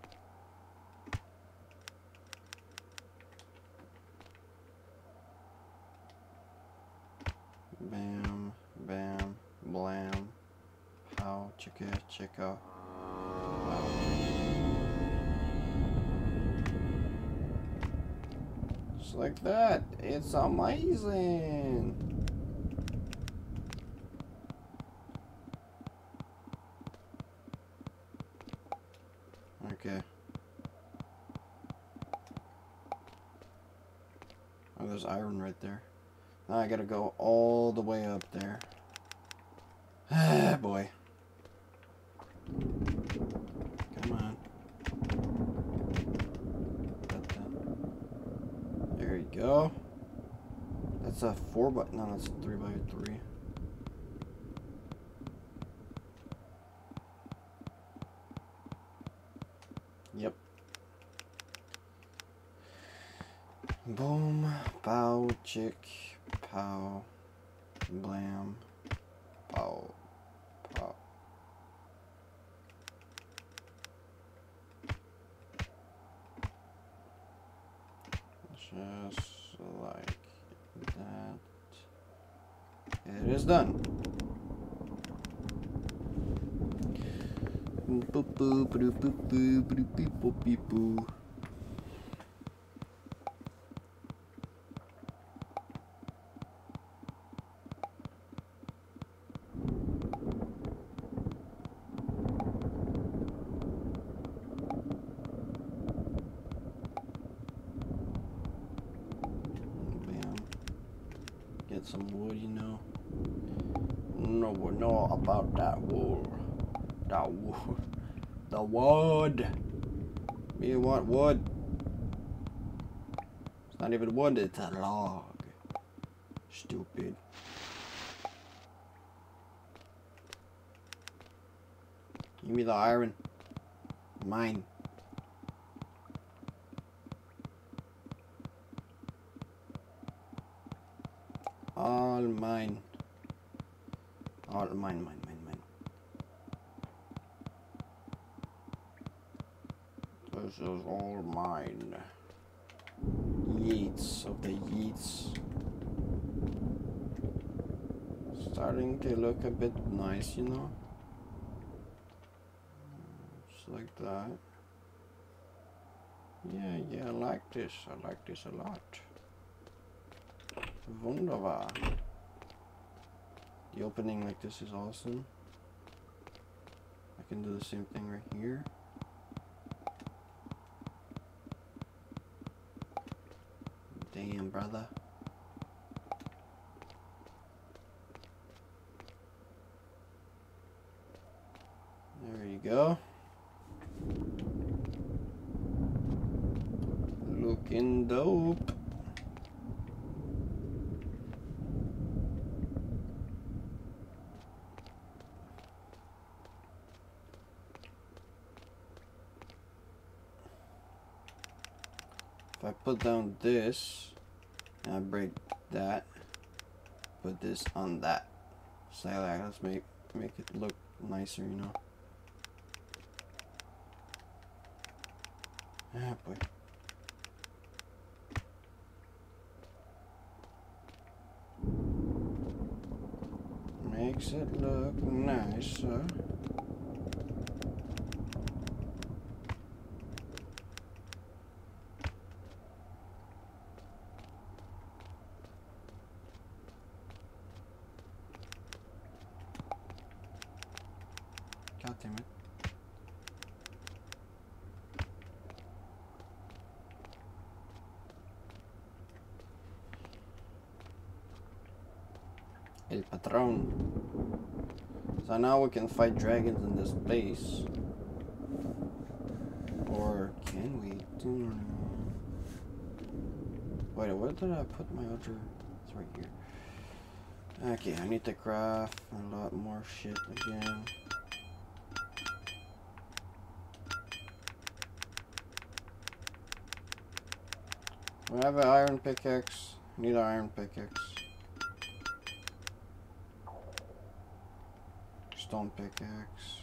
[SPEAKER 1] Bam, bam, blam. Pow, chicka, chicka. Wow. Just like that. It's amazing. Okay. Oh, there's iron right there. Now I gotta go all the way up there. Ah, boy. Come on. There you go. That's a four by, no, that's a three by three. Yep. Boom, pow, chick, pow, blam, pow, pow. Just is done. Boop, boop, boop, boop, boop, boop, boop, boop, boop. Get some wood, you know. No, we know about that wood. That wood. The wood. Me want wood. It's not even wood, it's a log. Stupid. Give me the iron. Mine. All mine. All mine, mine, mine, mine. This is all mine. Yeets of the yeets. Starting to look a bit nice, you know? Just like that. Yeah, yeah, I like this. I like this a lot. Wunderbar. The opening like this is awesome. I can do the same thing right here. Damn, brother. There you go. Looking dope. If I put down this, and I break that, put this on that. So like, let's make make it look nicer, you know. Ah, boy. Makes it look nicer. God damn it. El Patron. So now we can fight dragons in this base. Or can we? Wait, where did I put my other? It's right here. Okay, I need to craft a lot more shit again. We have an iron pickaxe. Need an iron pickaxe. Stone pickaxe.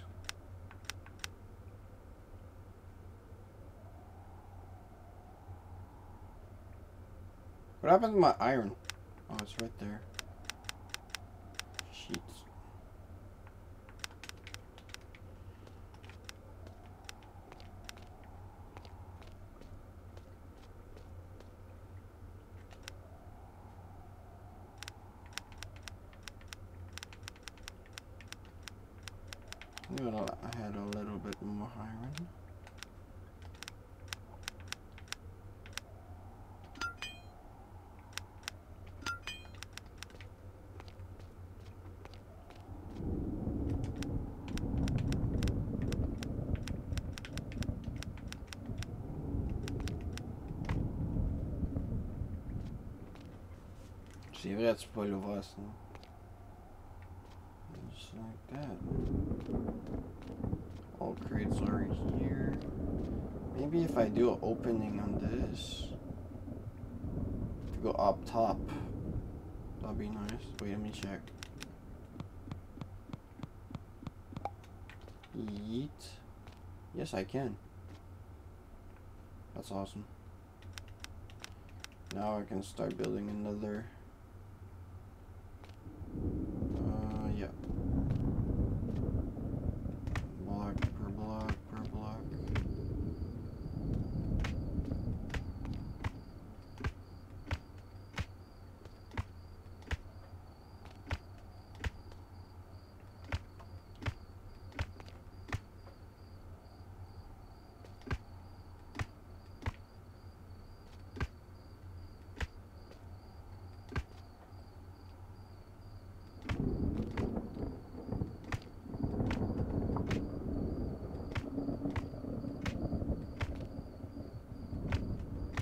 [SPEAKER 1] What happened to my iron? Oh, it's right there. Sheets. I had a little bit more iron. C'est vrai, tu peux pas l'ouvrir sinon. Just like that. All crates are here. Maybe if I do an opening on this, to go up top, that'd be nice. Wait, let me check. Yeet. Yes, I can. That's awesome. Now I can start building another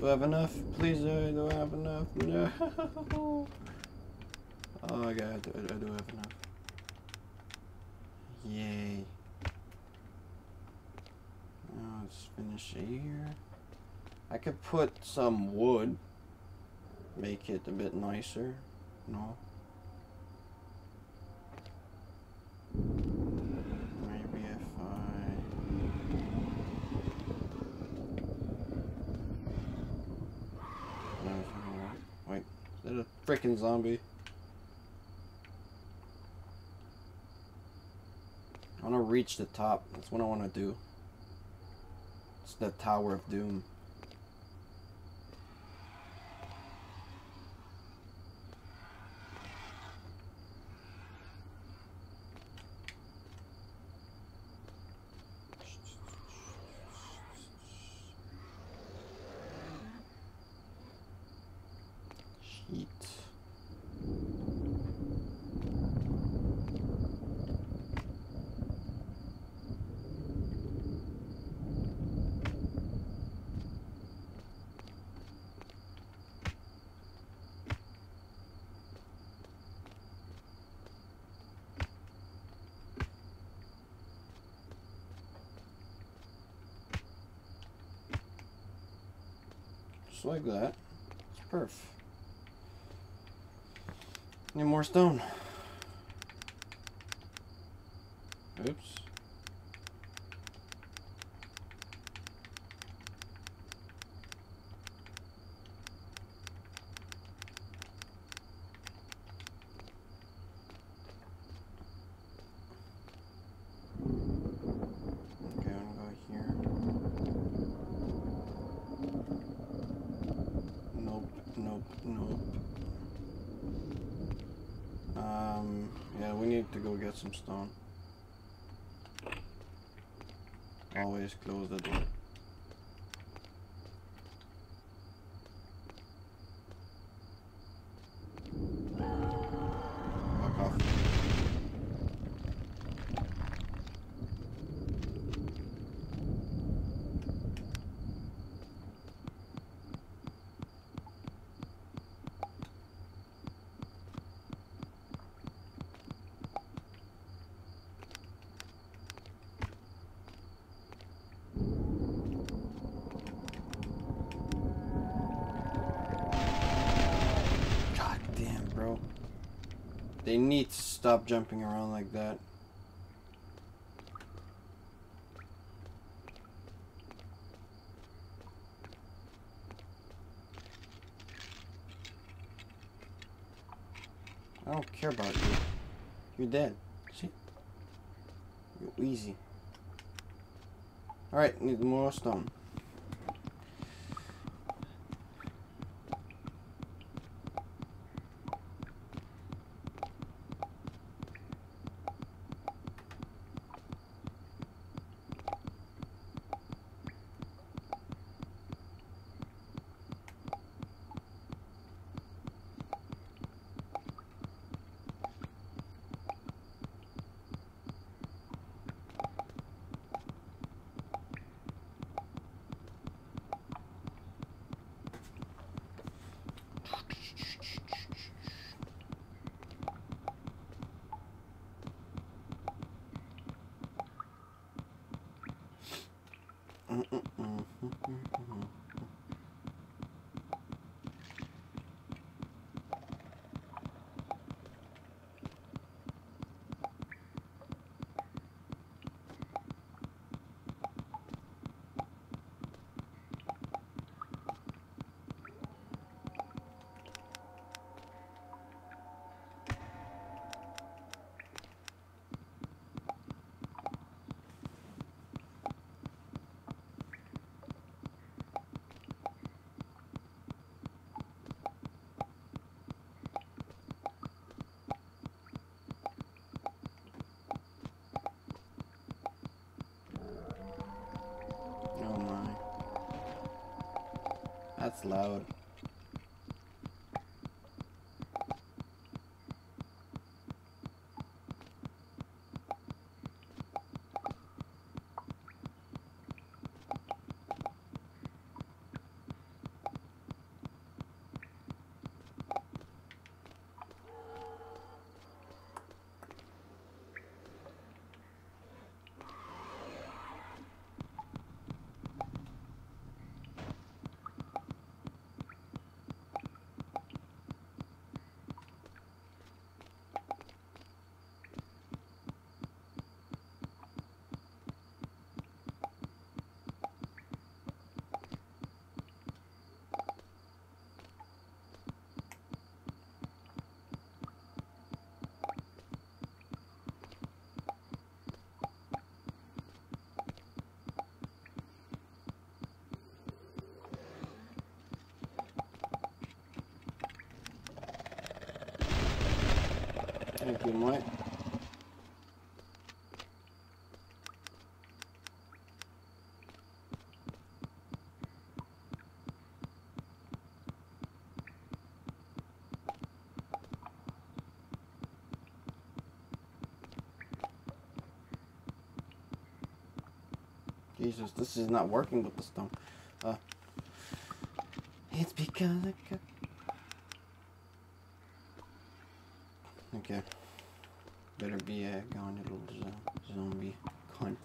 [SPEAKER 1] Do I have enough? Please, uh, do I have enough? No. Oh my god, do, I do have enough. Yay. Now let's finish here. I could put some wood. Make it a bit nicer. No. Maybe if I... Wait, is that a freaking zombie? I want to reach the top. That's what I want to do. It's the Tower of Doom. Sheet. Just like that. It's perfect. Need more stone. Oops. Okay, I'm gonna go here. Nope, nope, nope. Um, yeah, we need to go get some stone. Always close the door. Fuck off. They need to stop jumping around like that. I don't care about you. You're dead. See? You're easy. Alright, need more stone. That's loud. Thank you, Mike. Jesus, this is not working with the stone. Uh, it's because I got... Okay. Better be a gone, little zombie cunt.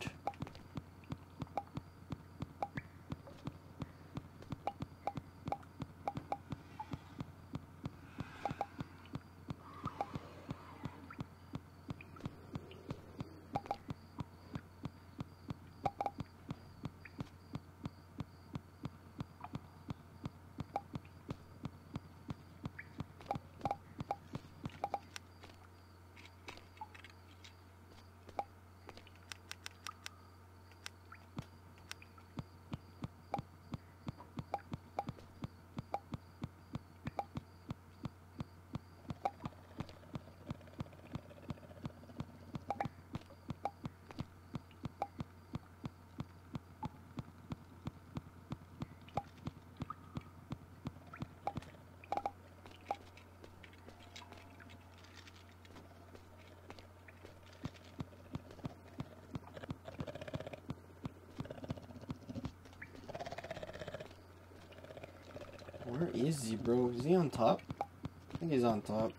[SPEAKER 1] Where is he, bro? Is he on top? I think he's on top.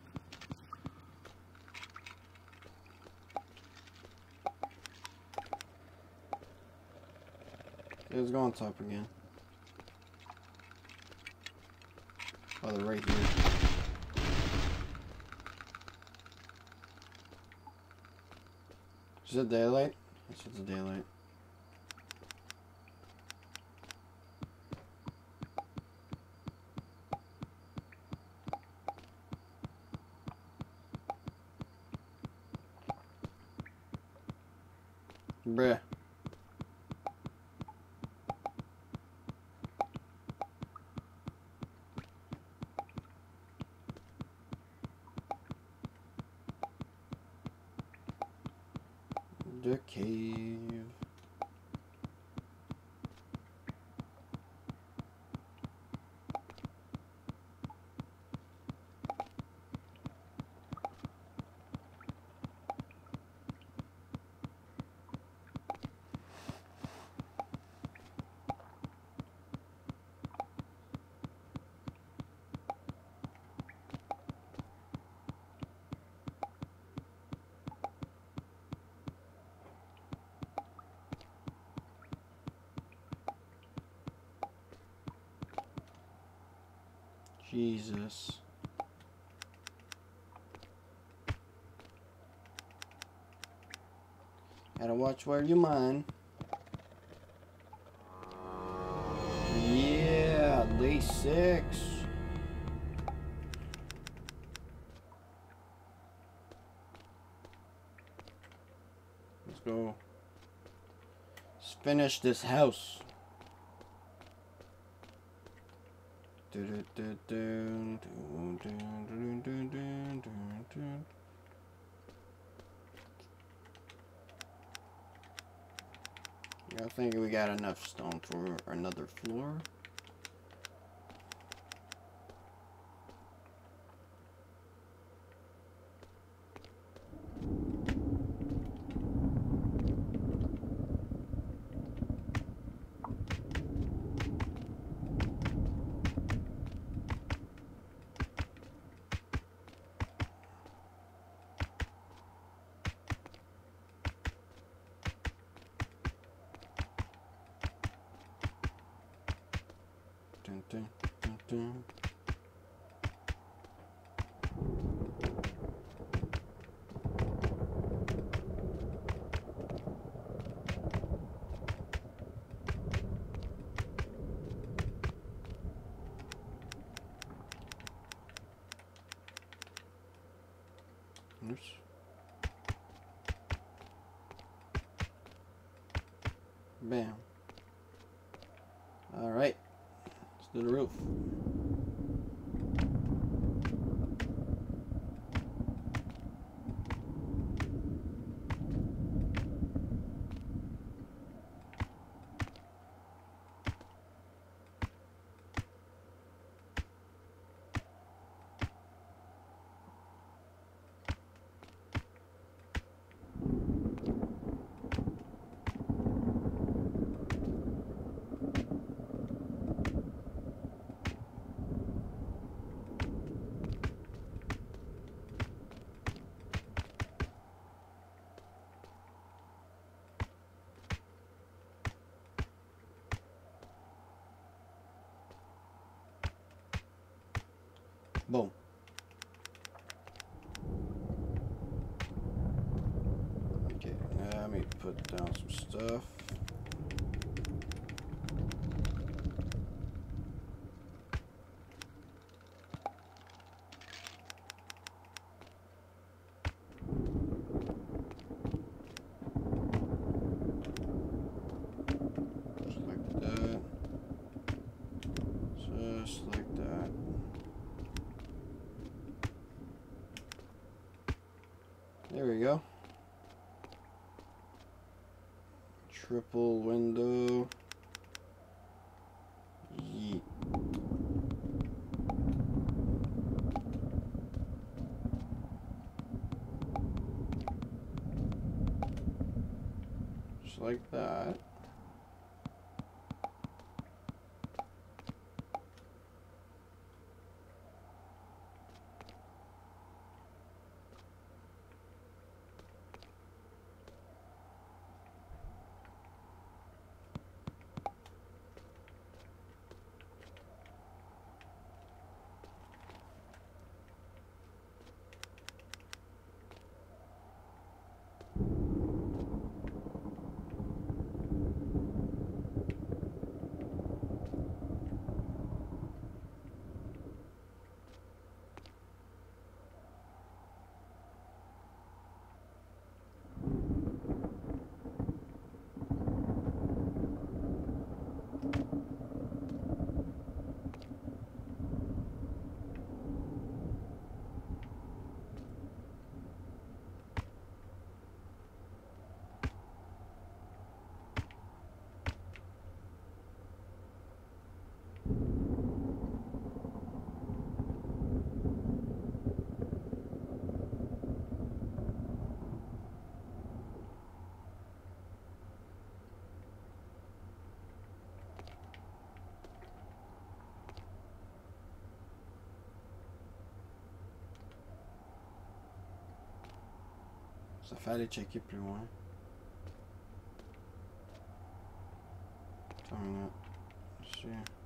[SPEAKER 1] Okay, let's go on top again. Oh, they're right here. Is it daylight? Yes, it's daylight. Bruh. The cave. Jesus. Gotta watch where you mine. Yeah, day six. Let's go. Let's finish this house. I think we got enough stone for another floor. Dun, dun, dun, dun. Oops. Bam. All right. Let's do the roof. Boom. Okay, now let me put down some stuff. Just like that. Just like that. There we go. Triple window. Yeet. Just like that. Ça fait aller checker plus loin. Attends une minute. Ici.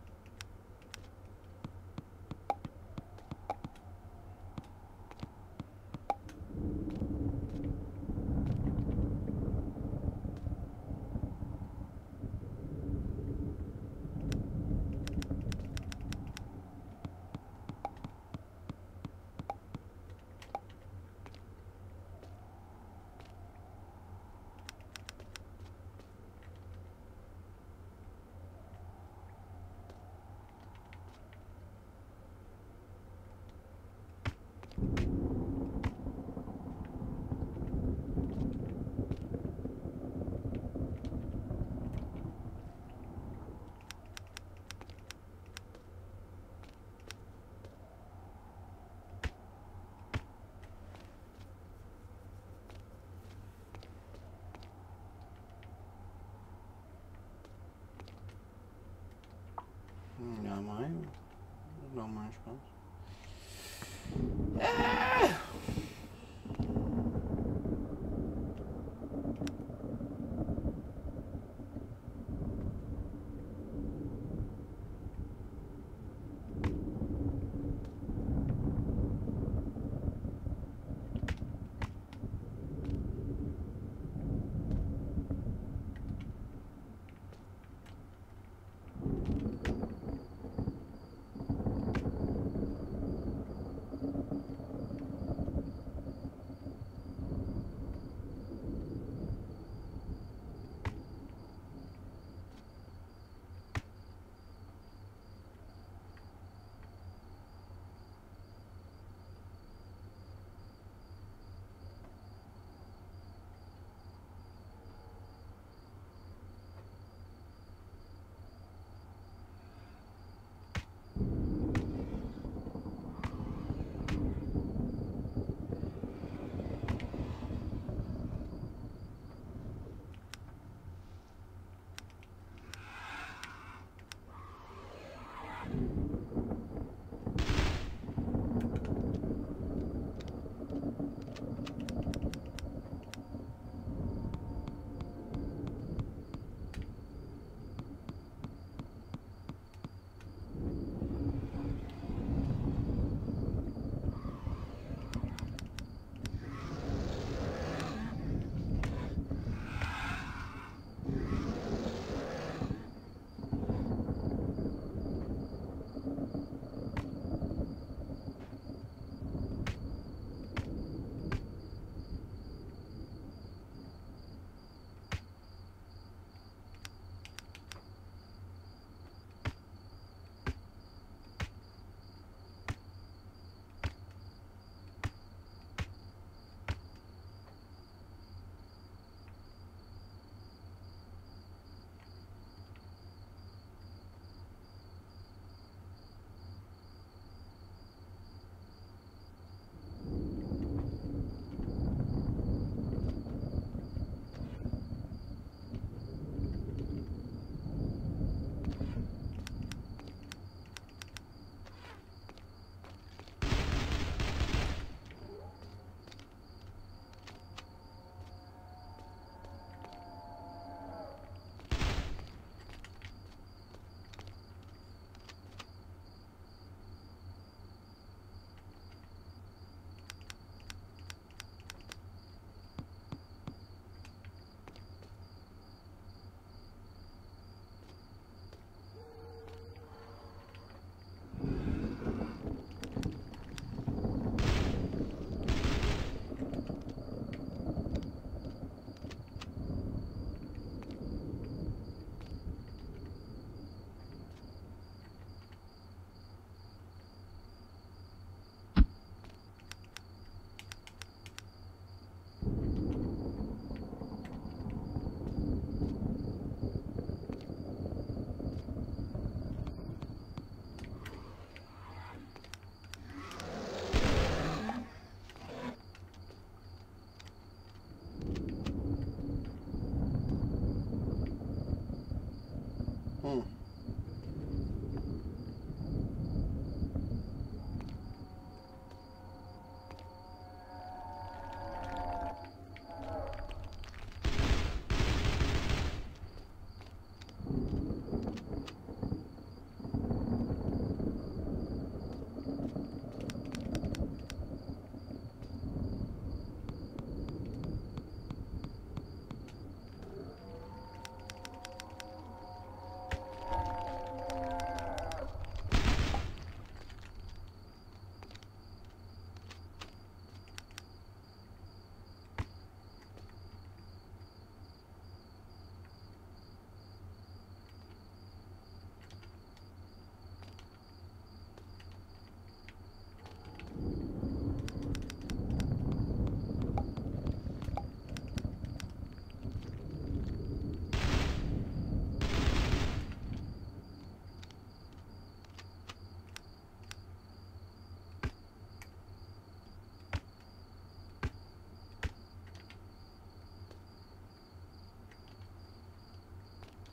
[SPEAKER 1] Não, mãe. Não, mãe, pronto. Ah!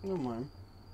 [SPEAKER 1] Don't mind.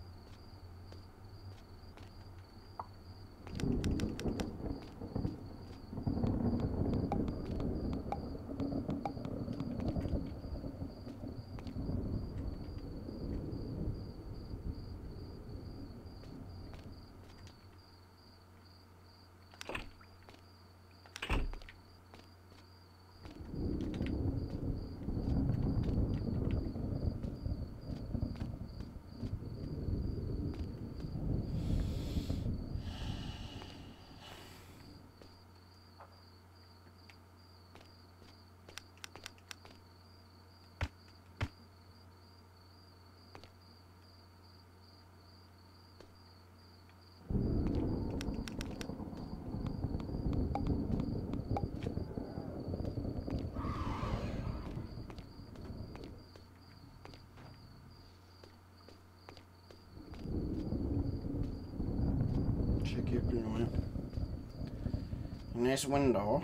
[SPEAKER 1] Check it anyway. Nice window.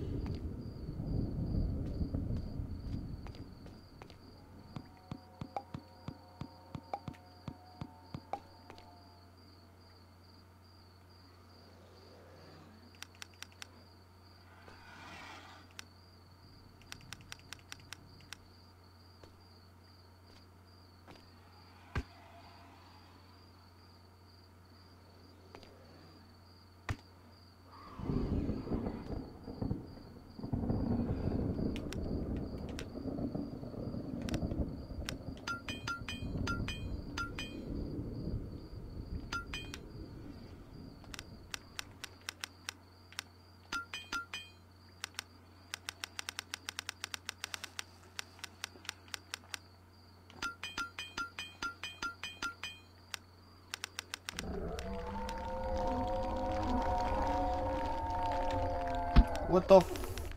[SPEAKER 1] What the f-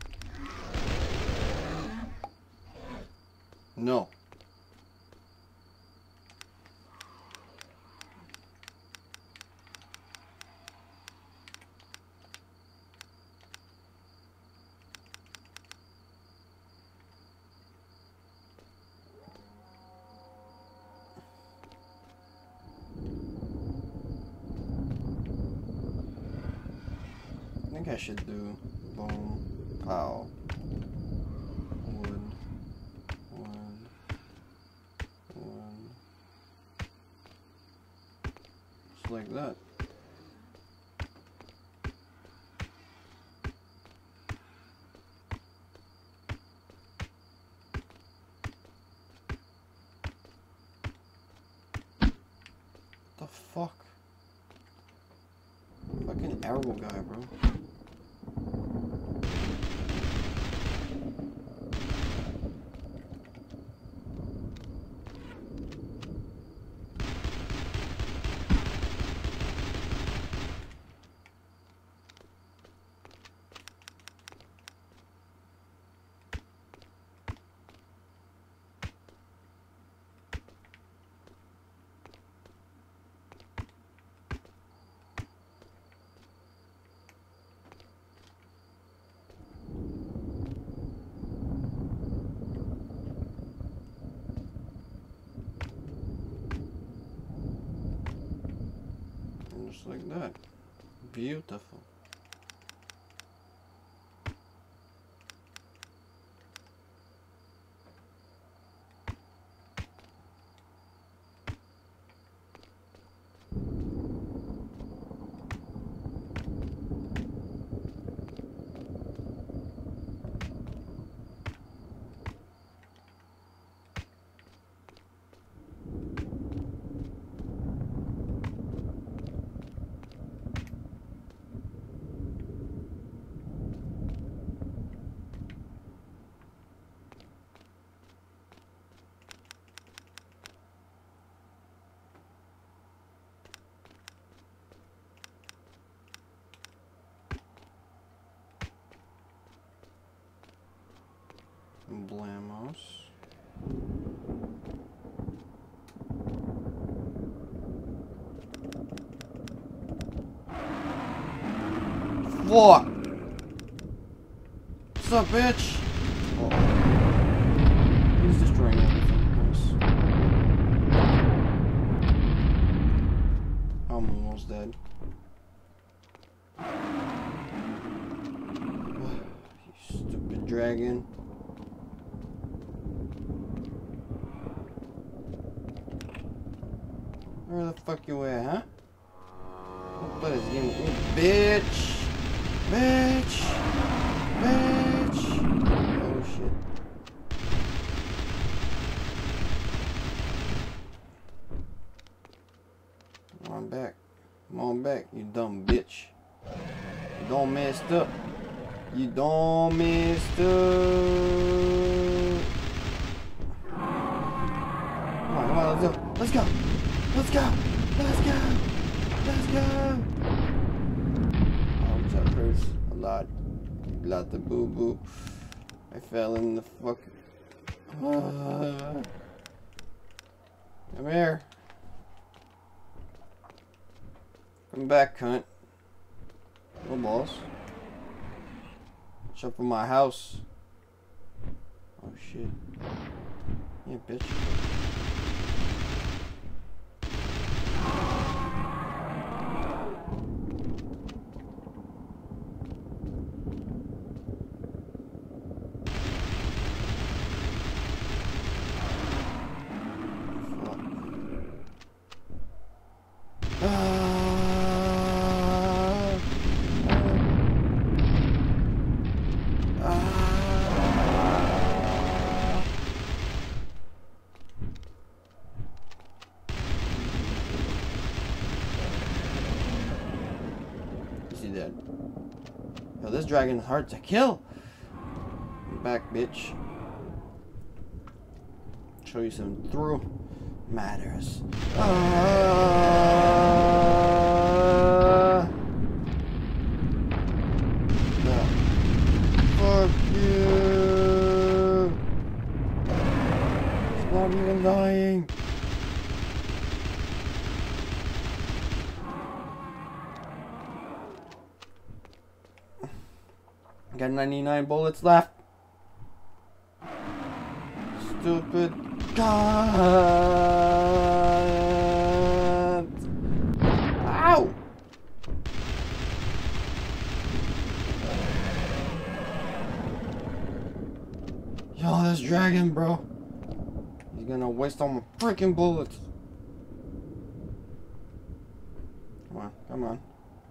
[SPEAKER 1] No. I think I should do boom, pow, wood, wood, wood. Just like that. The fuck? Fucking arrow guy, bro. Just like that. Beautiful. Blamos. Fuck! What's up, bitch? Oh. He's destroying everything. Nice. inside. You stupid dragon. Where the fuck you at, huh? Don't play this game with me, bitch! Bitch! Bitch! Oh shit. Come on back. Come on back, you dumb bitch. You don't messed up. You don't messed up. Come on, come on, let's go. Let's go. Let's go. Let's go. Let's go. Ouch, that hurts a lot. A lot of boo boo. I fell in the fuck. Uh, come here. Come back, cunt. No balls. Jump in my house. Oh shit. Yeah, bitch. Dead. Yo, this dragon is hard to kill. Come back, bitch. Show you some through matters. Uh, no. Fuck you. It's not even dying. Got ninety-nine bullets left. Stupid God. Ow! Yo, this dragon, bro. He's gonna waste all my freaking bullets. Come on, come on.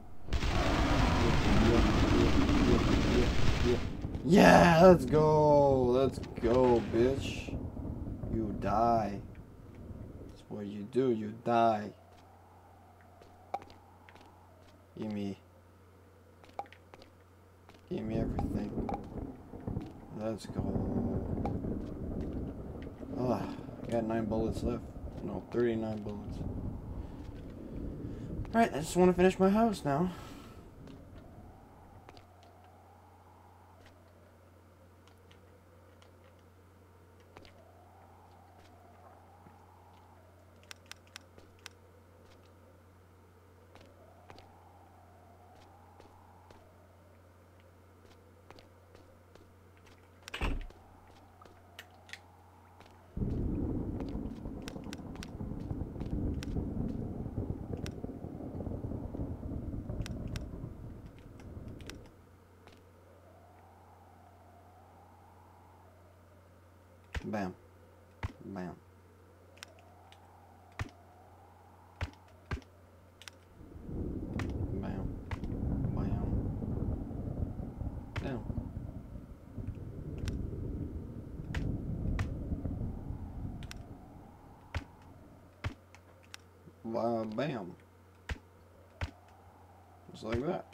[SPEAKER 1] Yeah, let's go. Let's go, bitch. You die. That's what you do. You die. Give me. Give me everything. Let's go. Oh, I got nine bullets left. No, thirty-nine bullets. Alright, I just want to finish my house now. Bam. Bam. Bam. Bam. Down. Wow, bam. Just like that.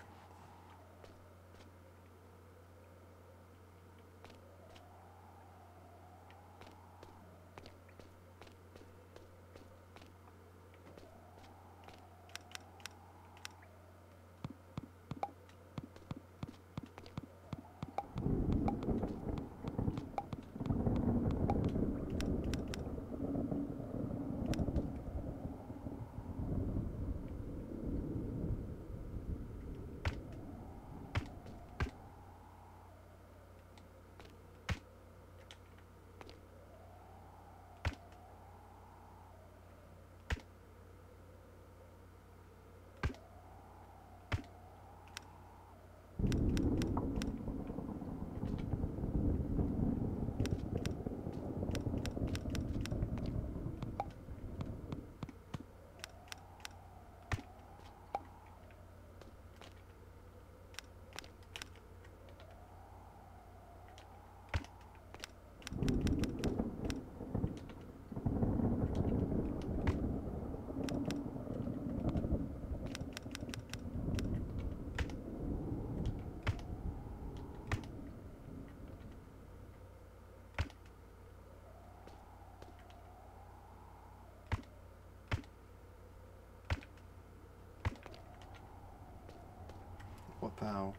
[SPEAKER 1] pow.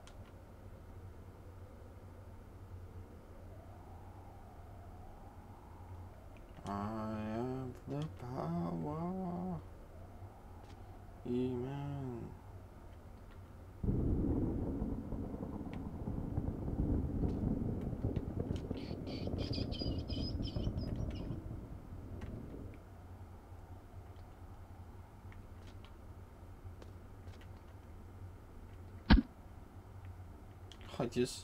[SPEAKER 1] I have the power. Amen. I just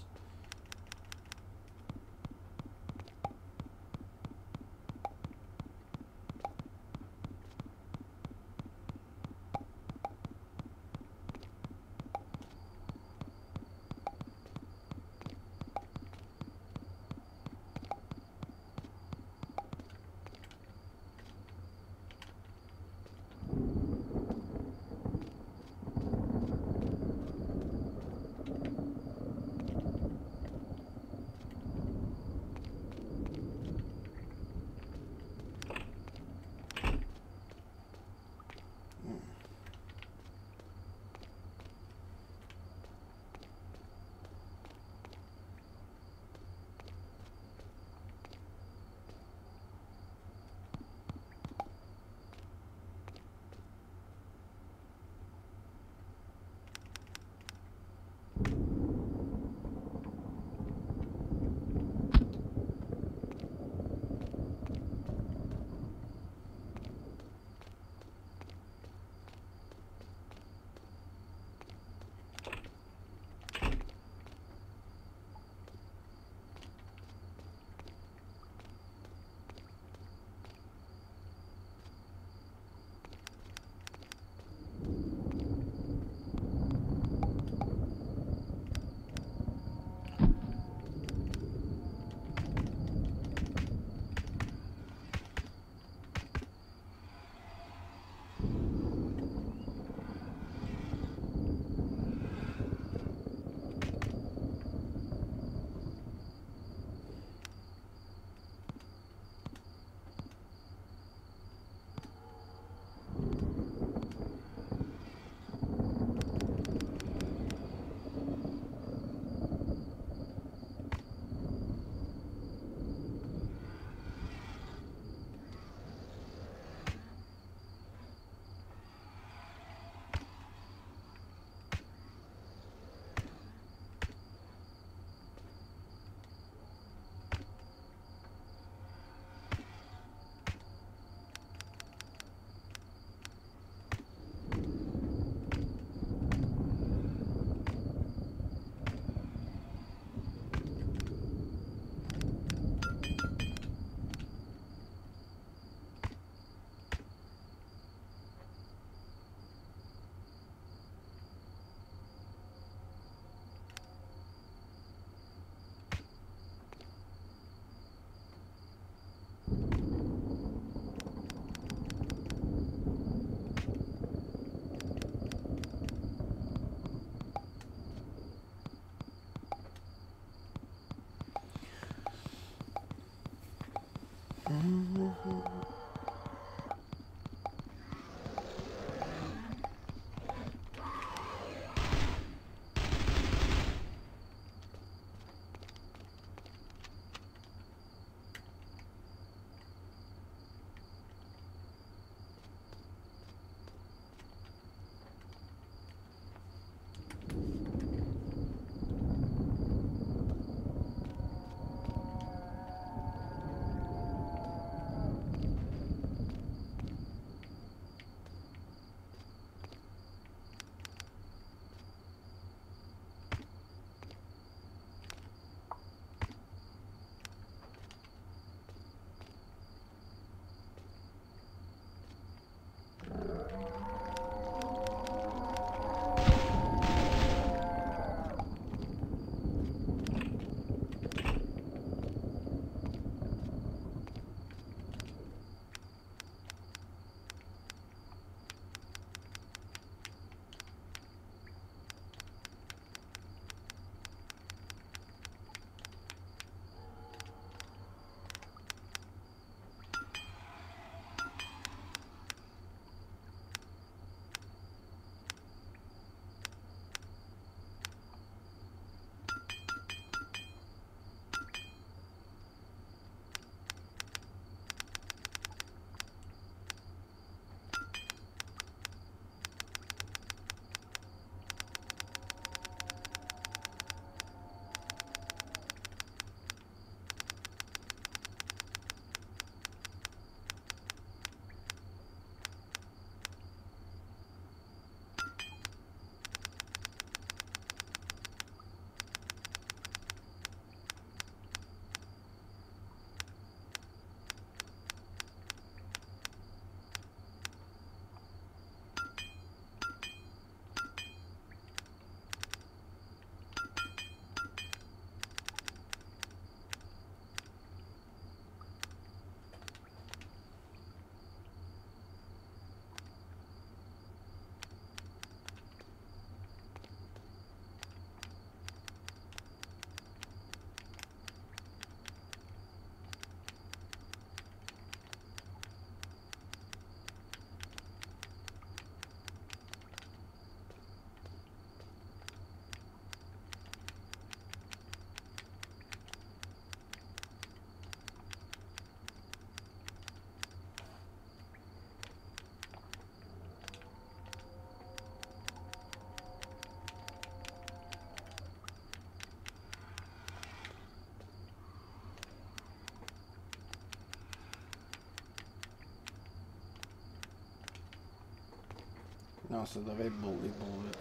[SPEAKER 1] Non, ça devrait être beau, les bullets.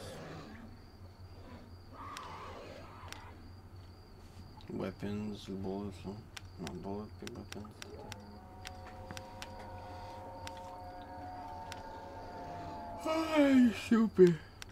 [SPEAKER 1] Weapons, bullets, là. Non, bullets, puis weapons. Ay, super.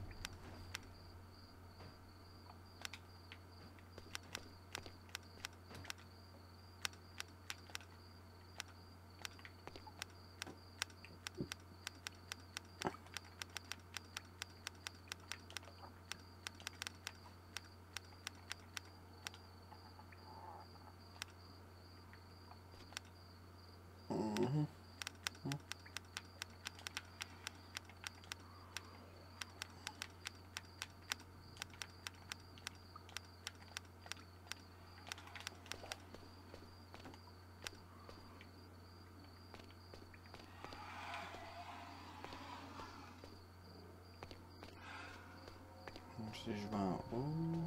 [SPEAKER 1] Mm-hmm. Si je vais en haut.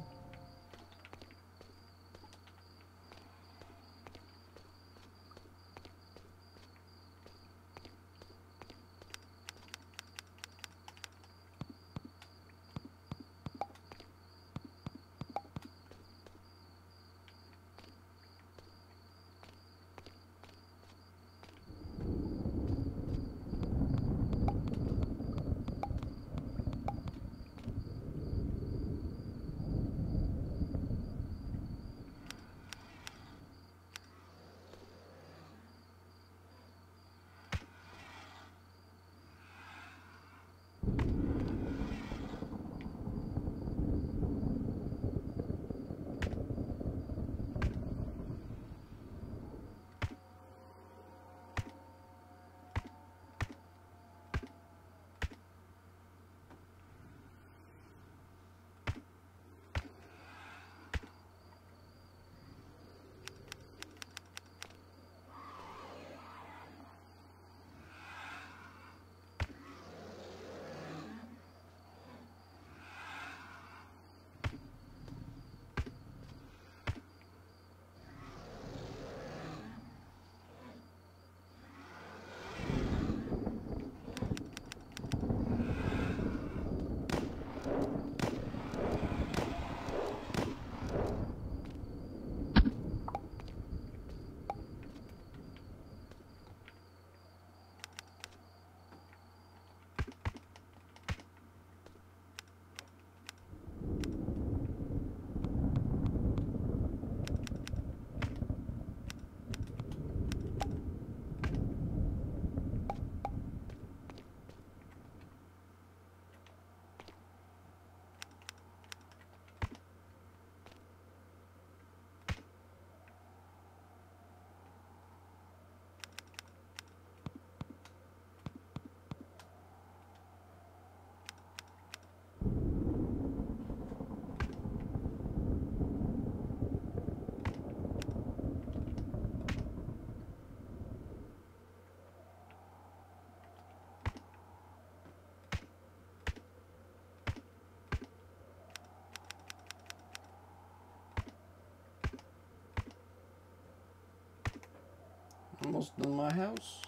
[SPEAKER 1] Almost done my house.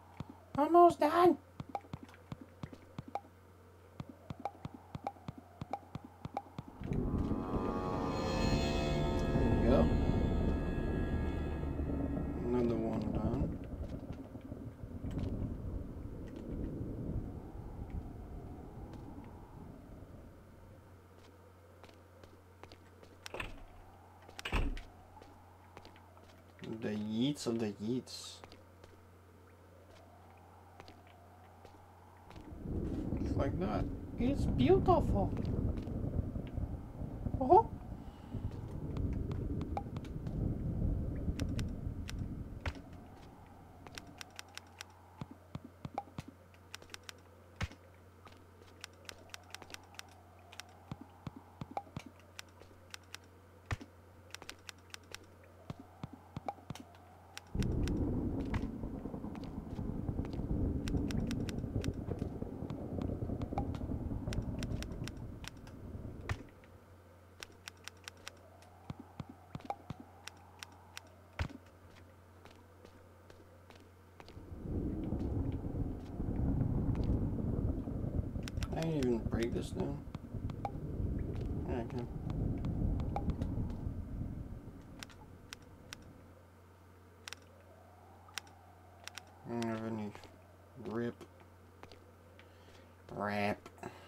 [SPEAKER 1] Almost done. There we go. Another one done. The yeets of the yeets. Just like that. It's beautiful. Oh. Can I even break this down? Yeah, I can. I don't have any rip. Wrap.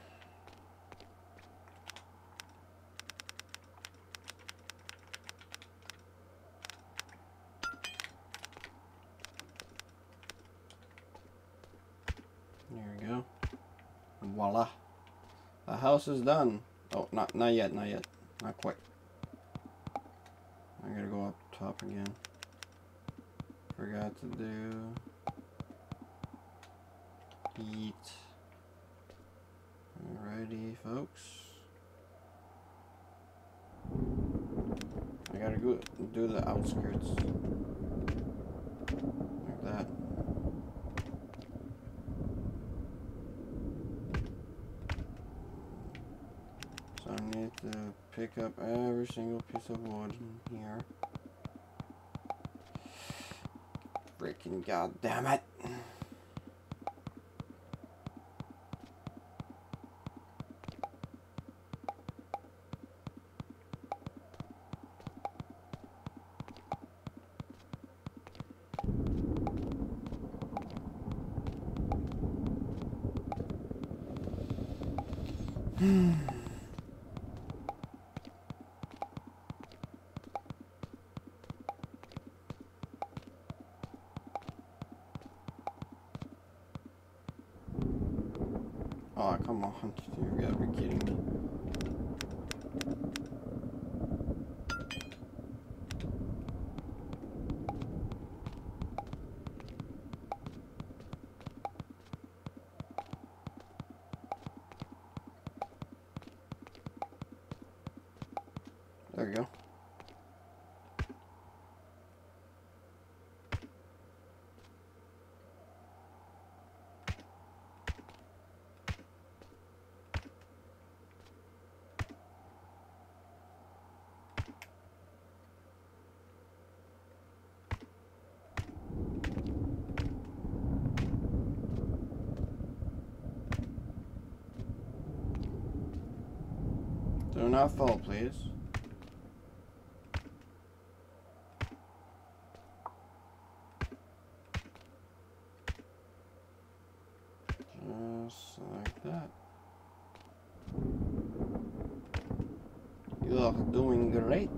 [SPEAKER 1] There we go. Voila. The house is done. Oh, not not yet, not yet. Not quite. I gotta go up top again. Forgot to do heat. Alrighty, folks. I gotta go do the outskirts. Like that. So I need to pick up every single piece of wood in here. Freaking goddamn it. Oh, come on. You gotta be kidding me. There you go. Do not fall, please. Just like that. You are doing great.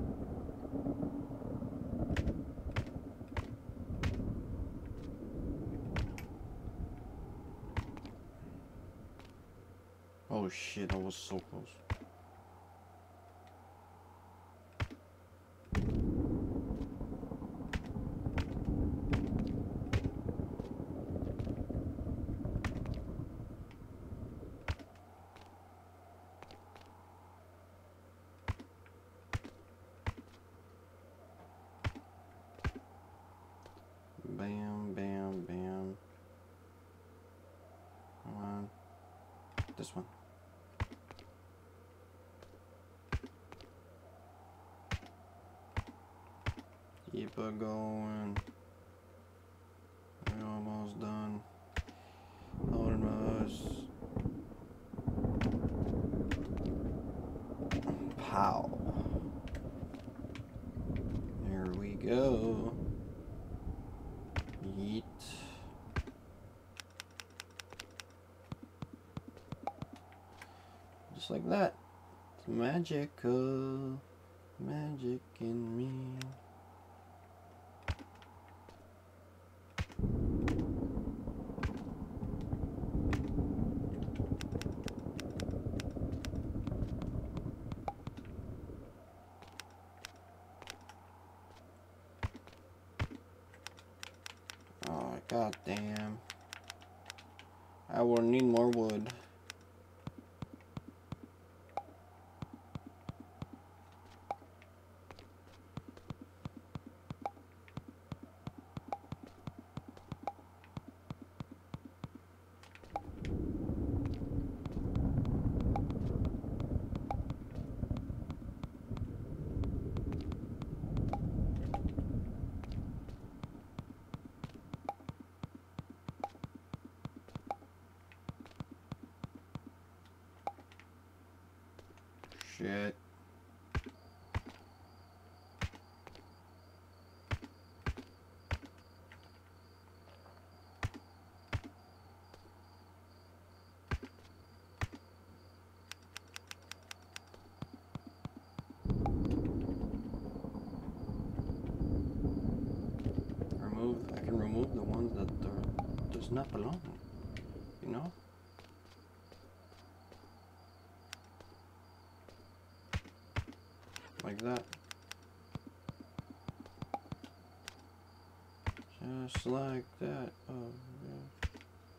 [SPEAKER 1] Oh shit, I was so close. Bam, bam, bam. Come on. This one. Keep it going. We're almost done. Almost. Pow. There we go. Yeet. Just like that. It's magical. Magic in me. Oh, god damn. I will need more wood. shit. Remove, I can remove the ones that are, does not belong, you know? Like that. Just like that. Oh, yeah.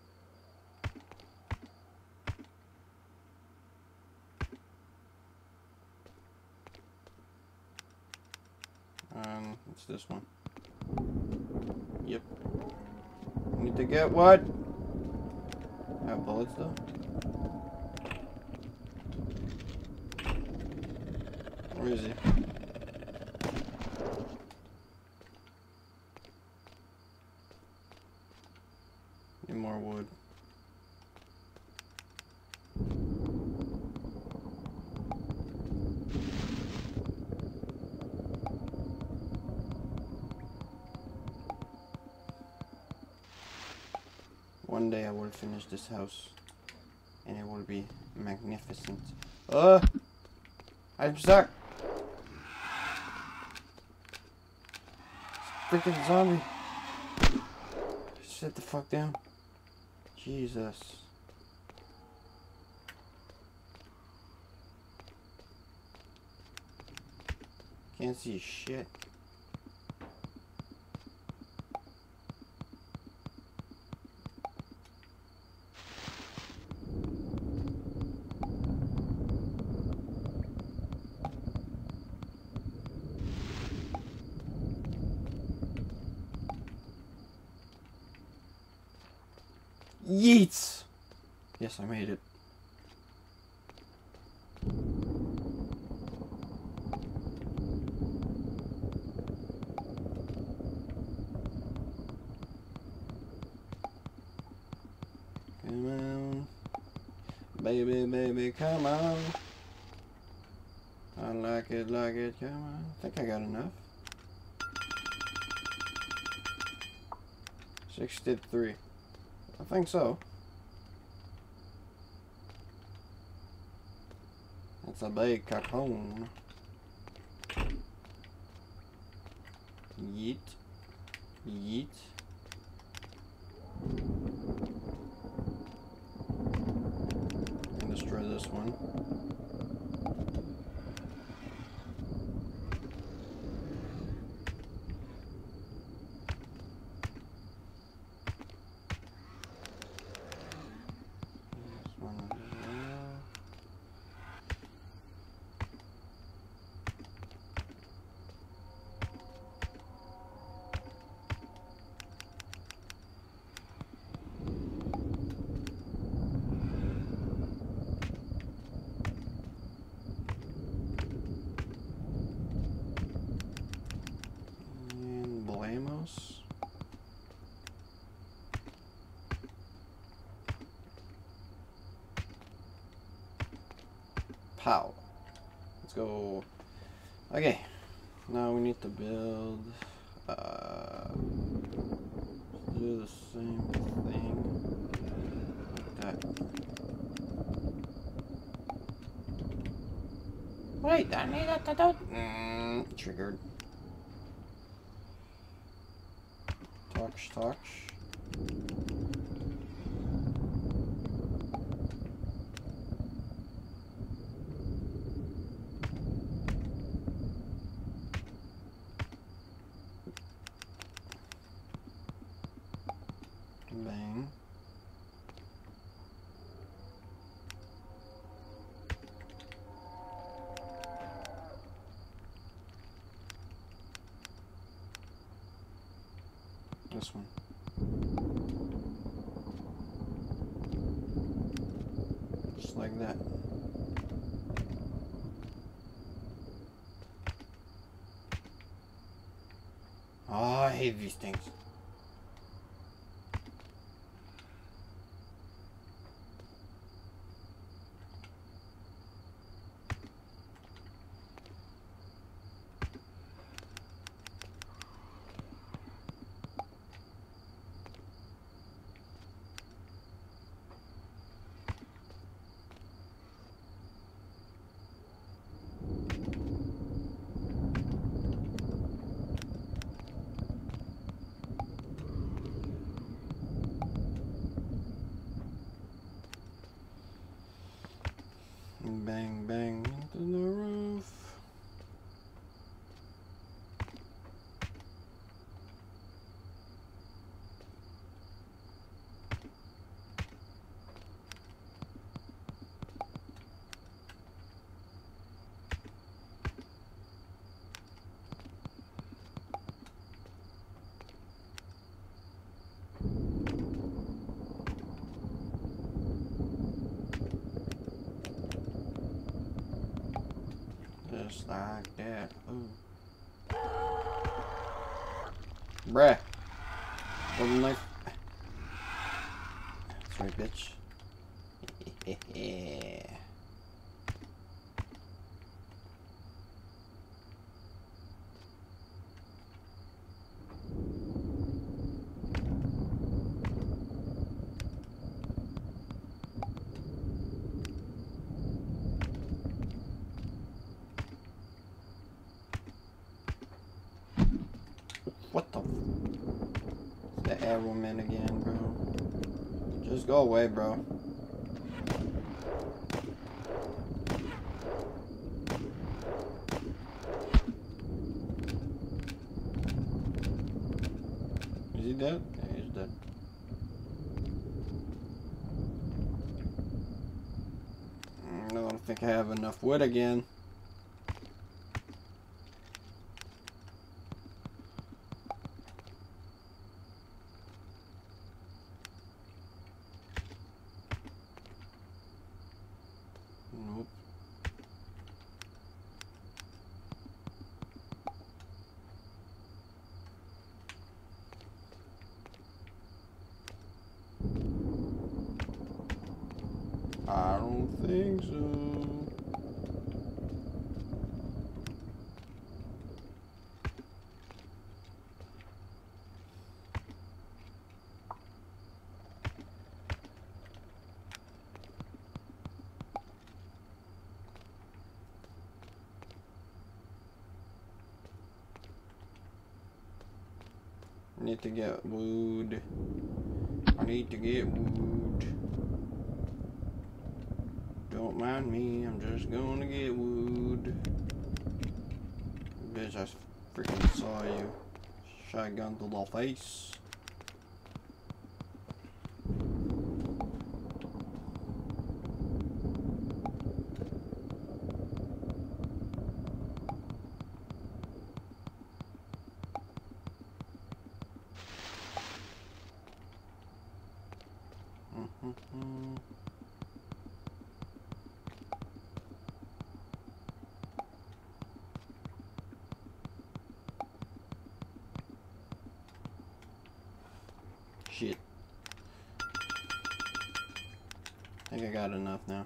[SPEAKER 1] Um, it's this one. Yep. Need to get what? I have bullets though. Where is he? Need more wood. One day I will finish this house and it will be magnificent. Oh! I'm stuck! Freaking zombie! Sit the fuck down. Jesus. Can't see shit. Yeets! Yes, I made it. Come on. Baby, baby, come on. I like it, like it, come on. I think I got enough. sixty-three. I think so. That's a big cocoon. Yeet. Yeet. And destroy this one. Pow. Let's go. Okay. Now we need to build. Uh, do the same thing. Like that. Wait, I need that to do. Mm, triggered. Touch, touch. Bang. This one. Just like that. Oh, I hate these things. bang, bang into the roof. Just like that. Ooh. Bruh. Well, the knife. That's right, bitch. What the? It's the arrow man again, bro. Just go away, bro. Is he dead? Yeah, he's dead. I don't think I have enough wood again. Nope. I don't think so. I need to get wood. I need to get wood. Don't mind me, I'm just gonna get wood. Bitch, I freaking saw you. Shotgun to the face. Mm-hmm. Shit. I think I got enough now.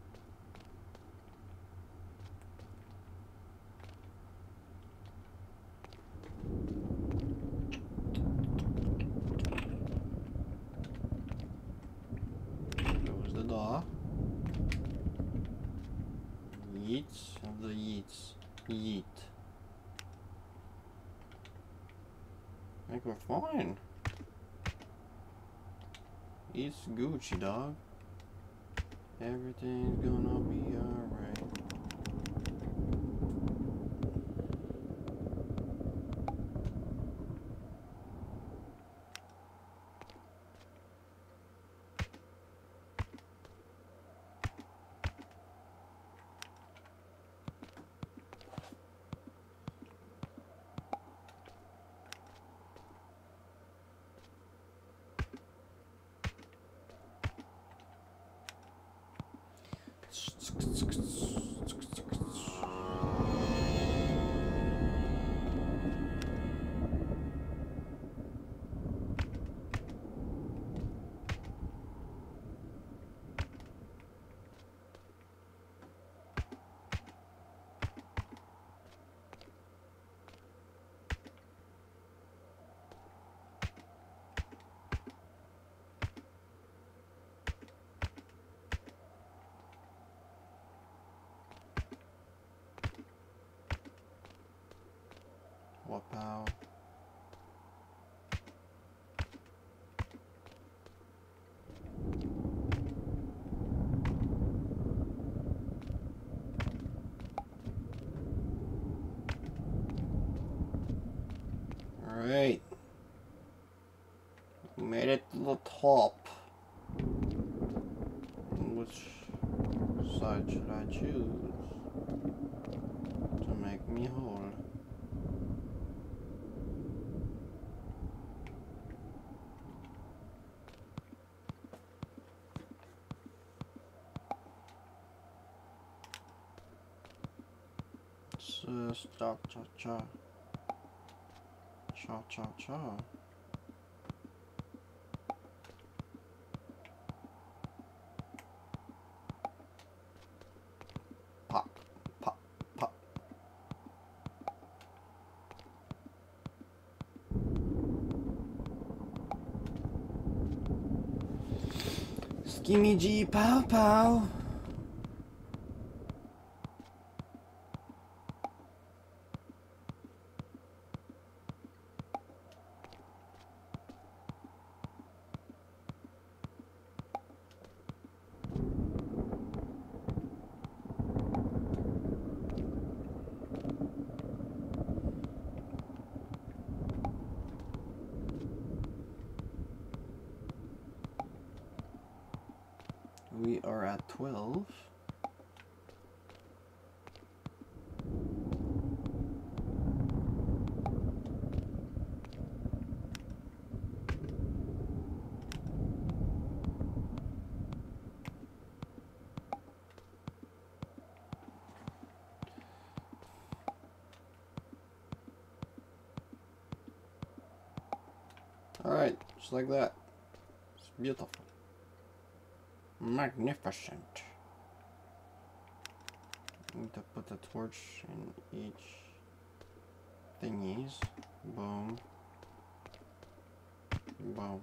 [SPEAKER 1] Close the door. Yeets of the yeets. Yeet. I think we're fine. It's Gucci, dog. Everything's gonna be alright. Made it to the top. Which side should I choose to make me whole? Cha cha cha cha cha cha. Pop, pop, pop. Skimmy G pow pow. We are at twelve. Alright, just like that. It's beautiful. Magnificent. Need to put the torch in each thingies. Boom. Boom.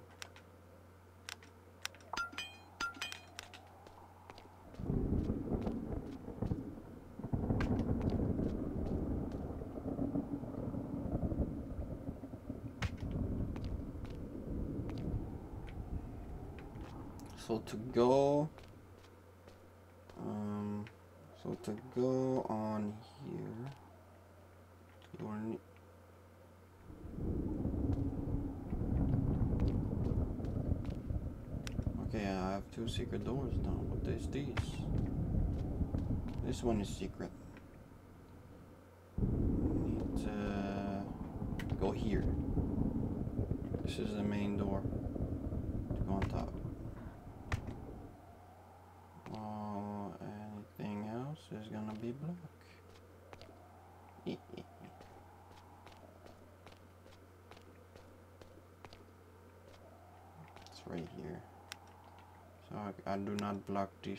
[SPEAKER 1] So to go, um, so to go on here, you will need, okay, I have two secret doors now. What is these? This one is secret. Need to go here. This is the main door to go on top. Is gonna be black. It's right here. So I, I do not block this.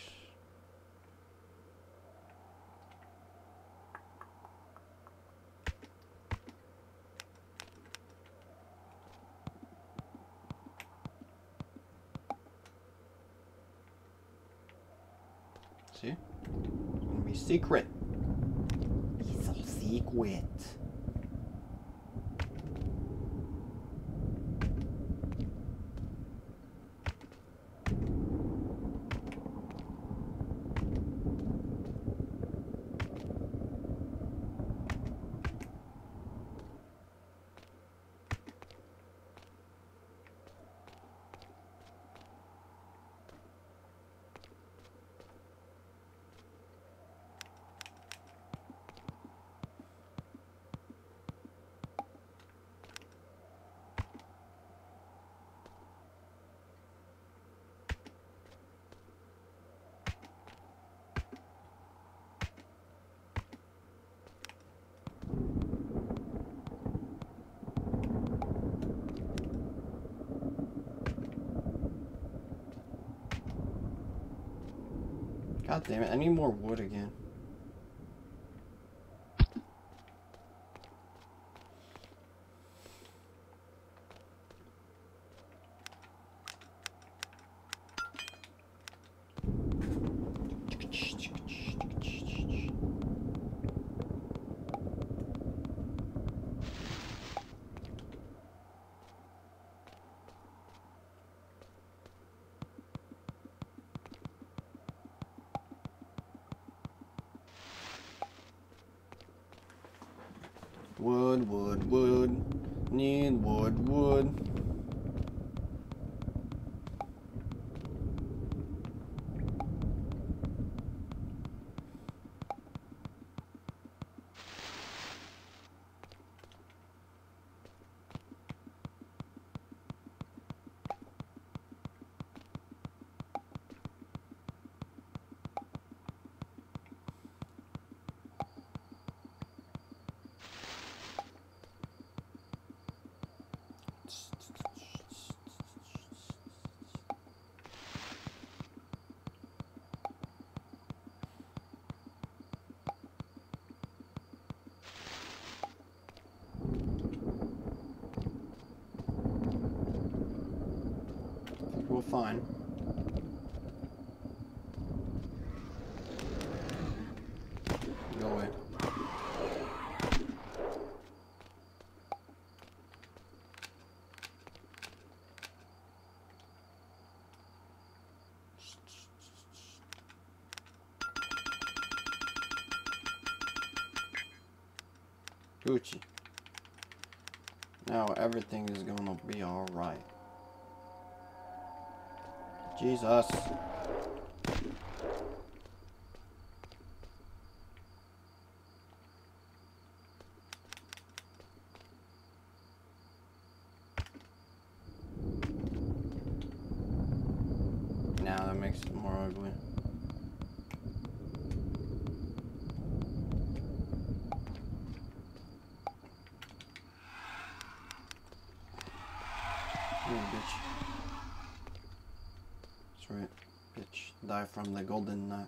[SPEAKER 1] See? Secret. It's a secret. God damn it, I need more wood again. Wood, wood, wood. Need wood, wood. we'll find. Go away. Gucci. Now everything is gonna be alright. Jesus. Now that makes it more ugly. Bitch. That's right, bitch. Die from the golden knife.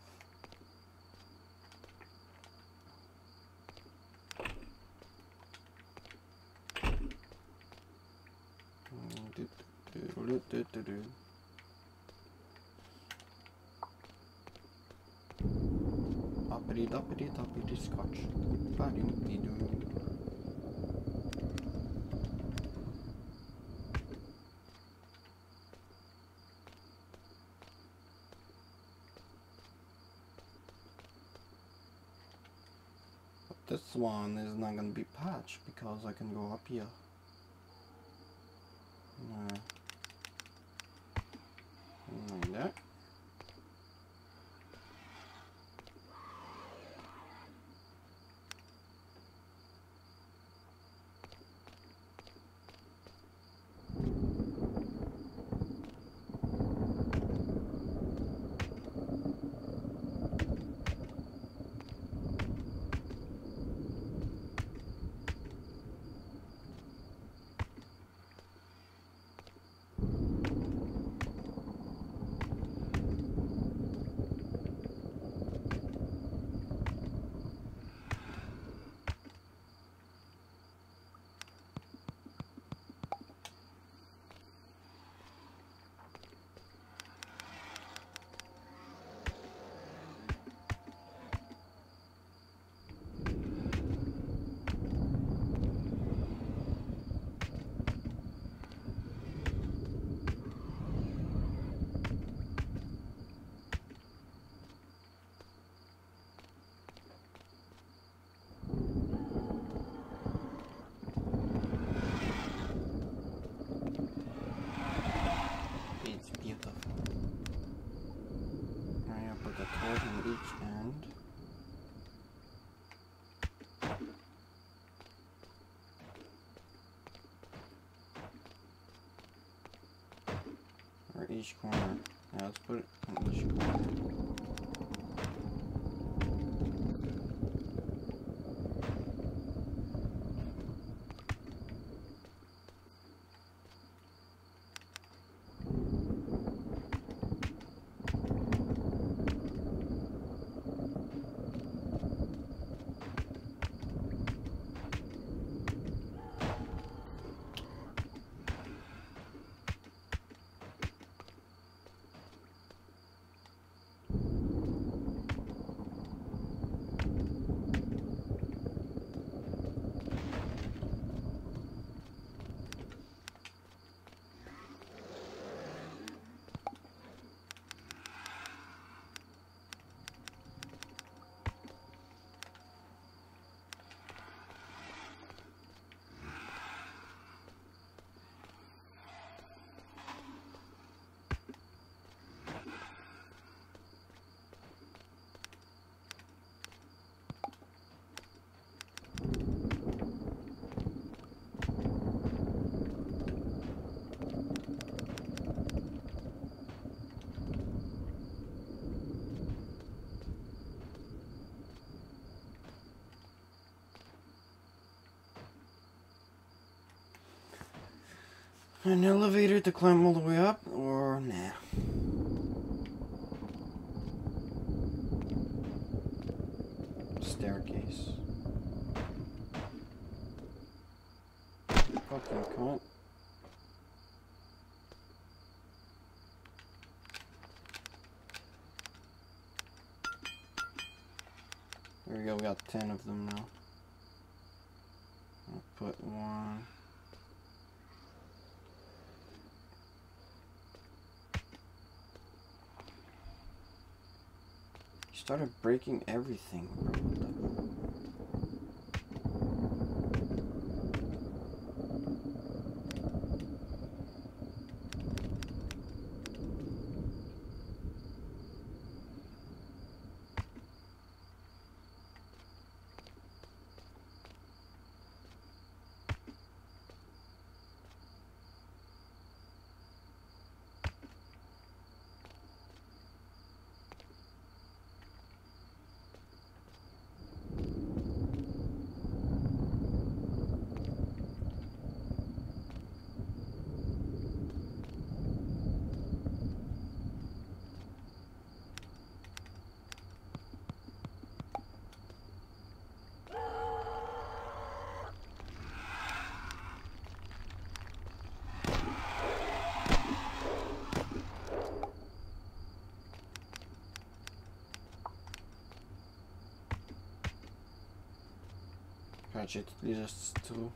[SPEAKER 1] Uppity duppity duppity scotch. Ba-doo-dee doo. This one is not gonna be patched because I can go up here. Uh, like that. Each corner. Now let's put it in each corner. An elevator to climb all the way up, or nah. Staircase. Fucking cunt. we go, we got ten of them now. I'll put one. You started breaking everything, bro. Значит, близость to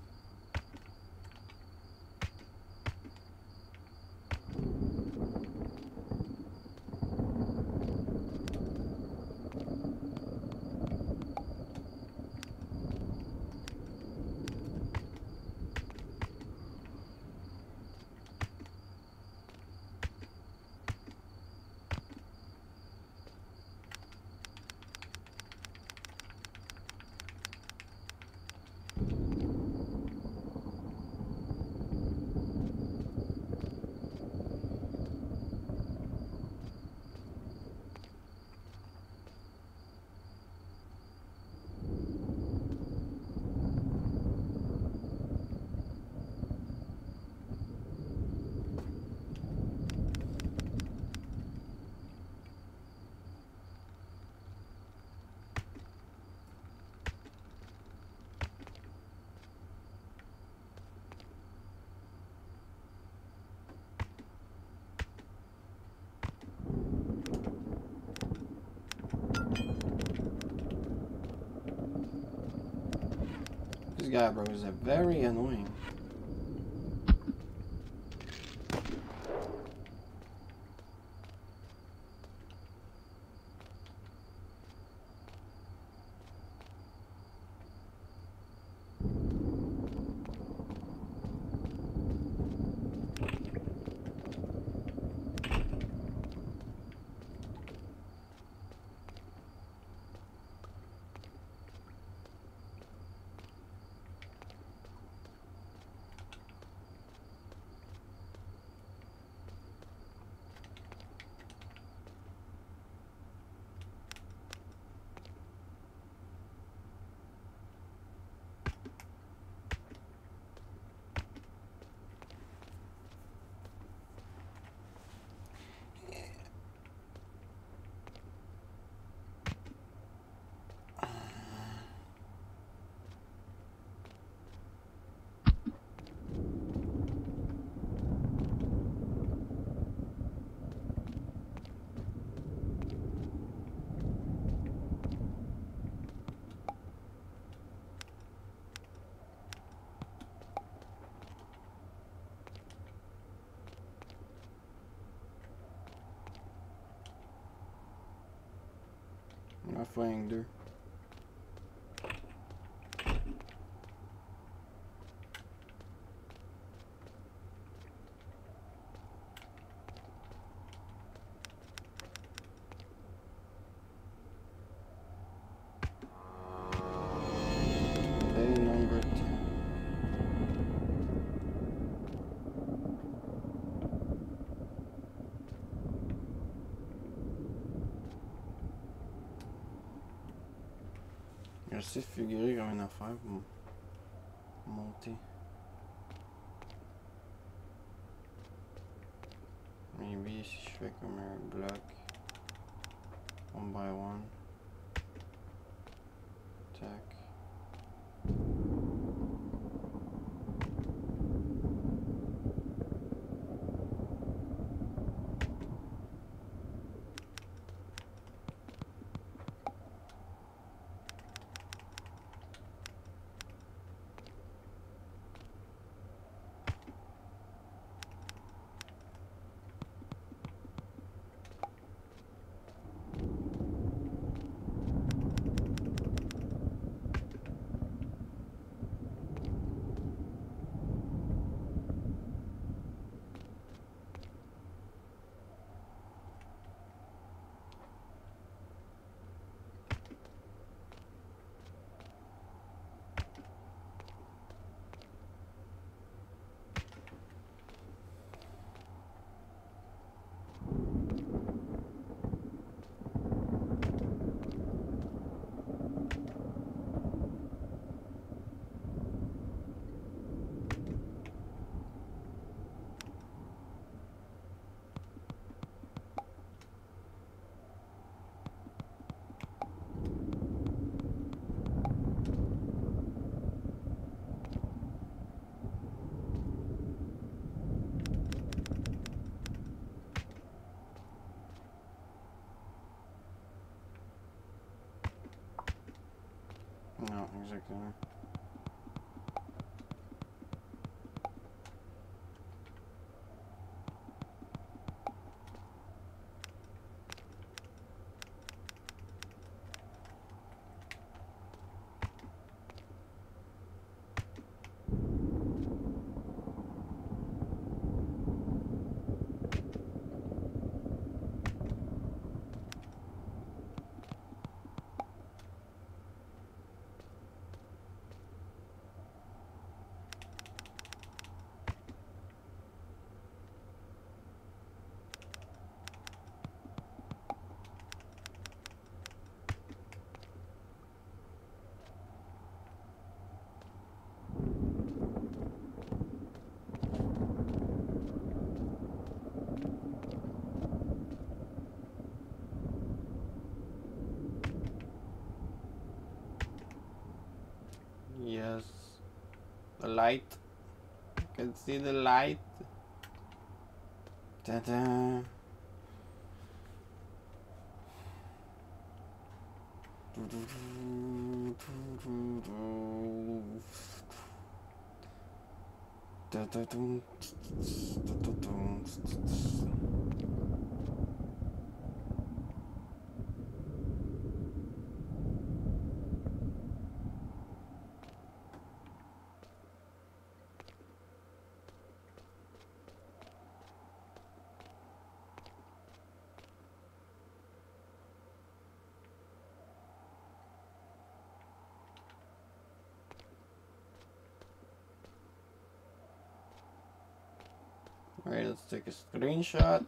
[SPEAKER 1] This guy, bro, is a very annoying. Not flying there. Day number ten. Eu se figurei que na five multi. Maybe should come black one by one. Attack. second. Yes, the light. You can see the light. Ta-da. Alright, let's take a screenshot.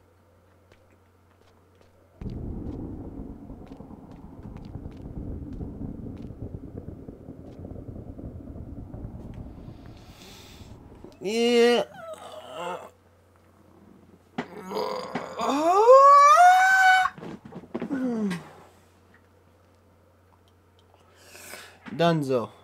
[SPEAKER 1] Yeah. Dunzo.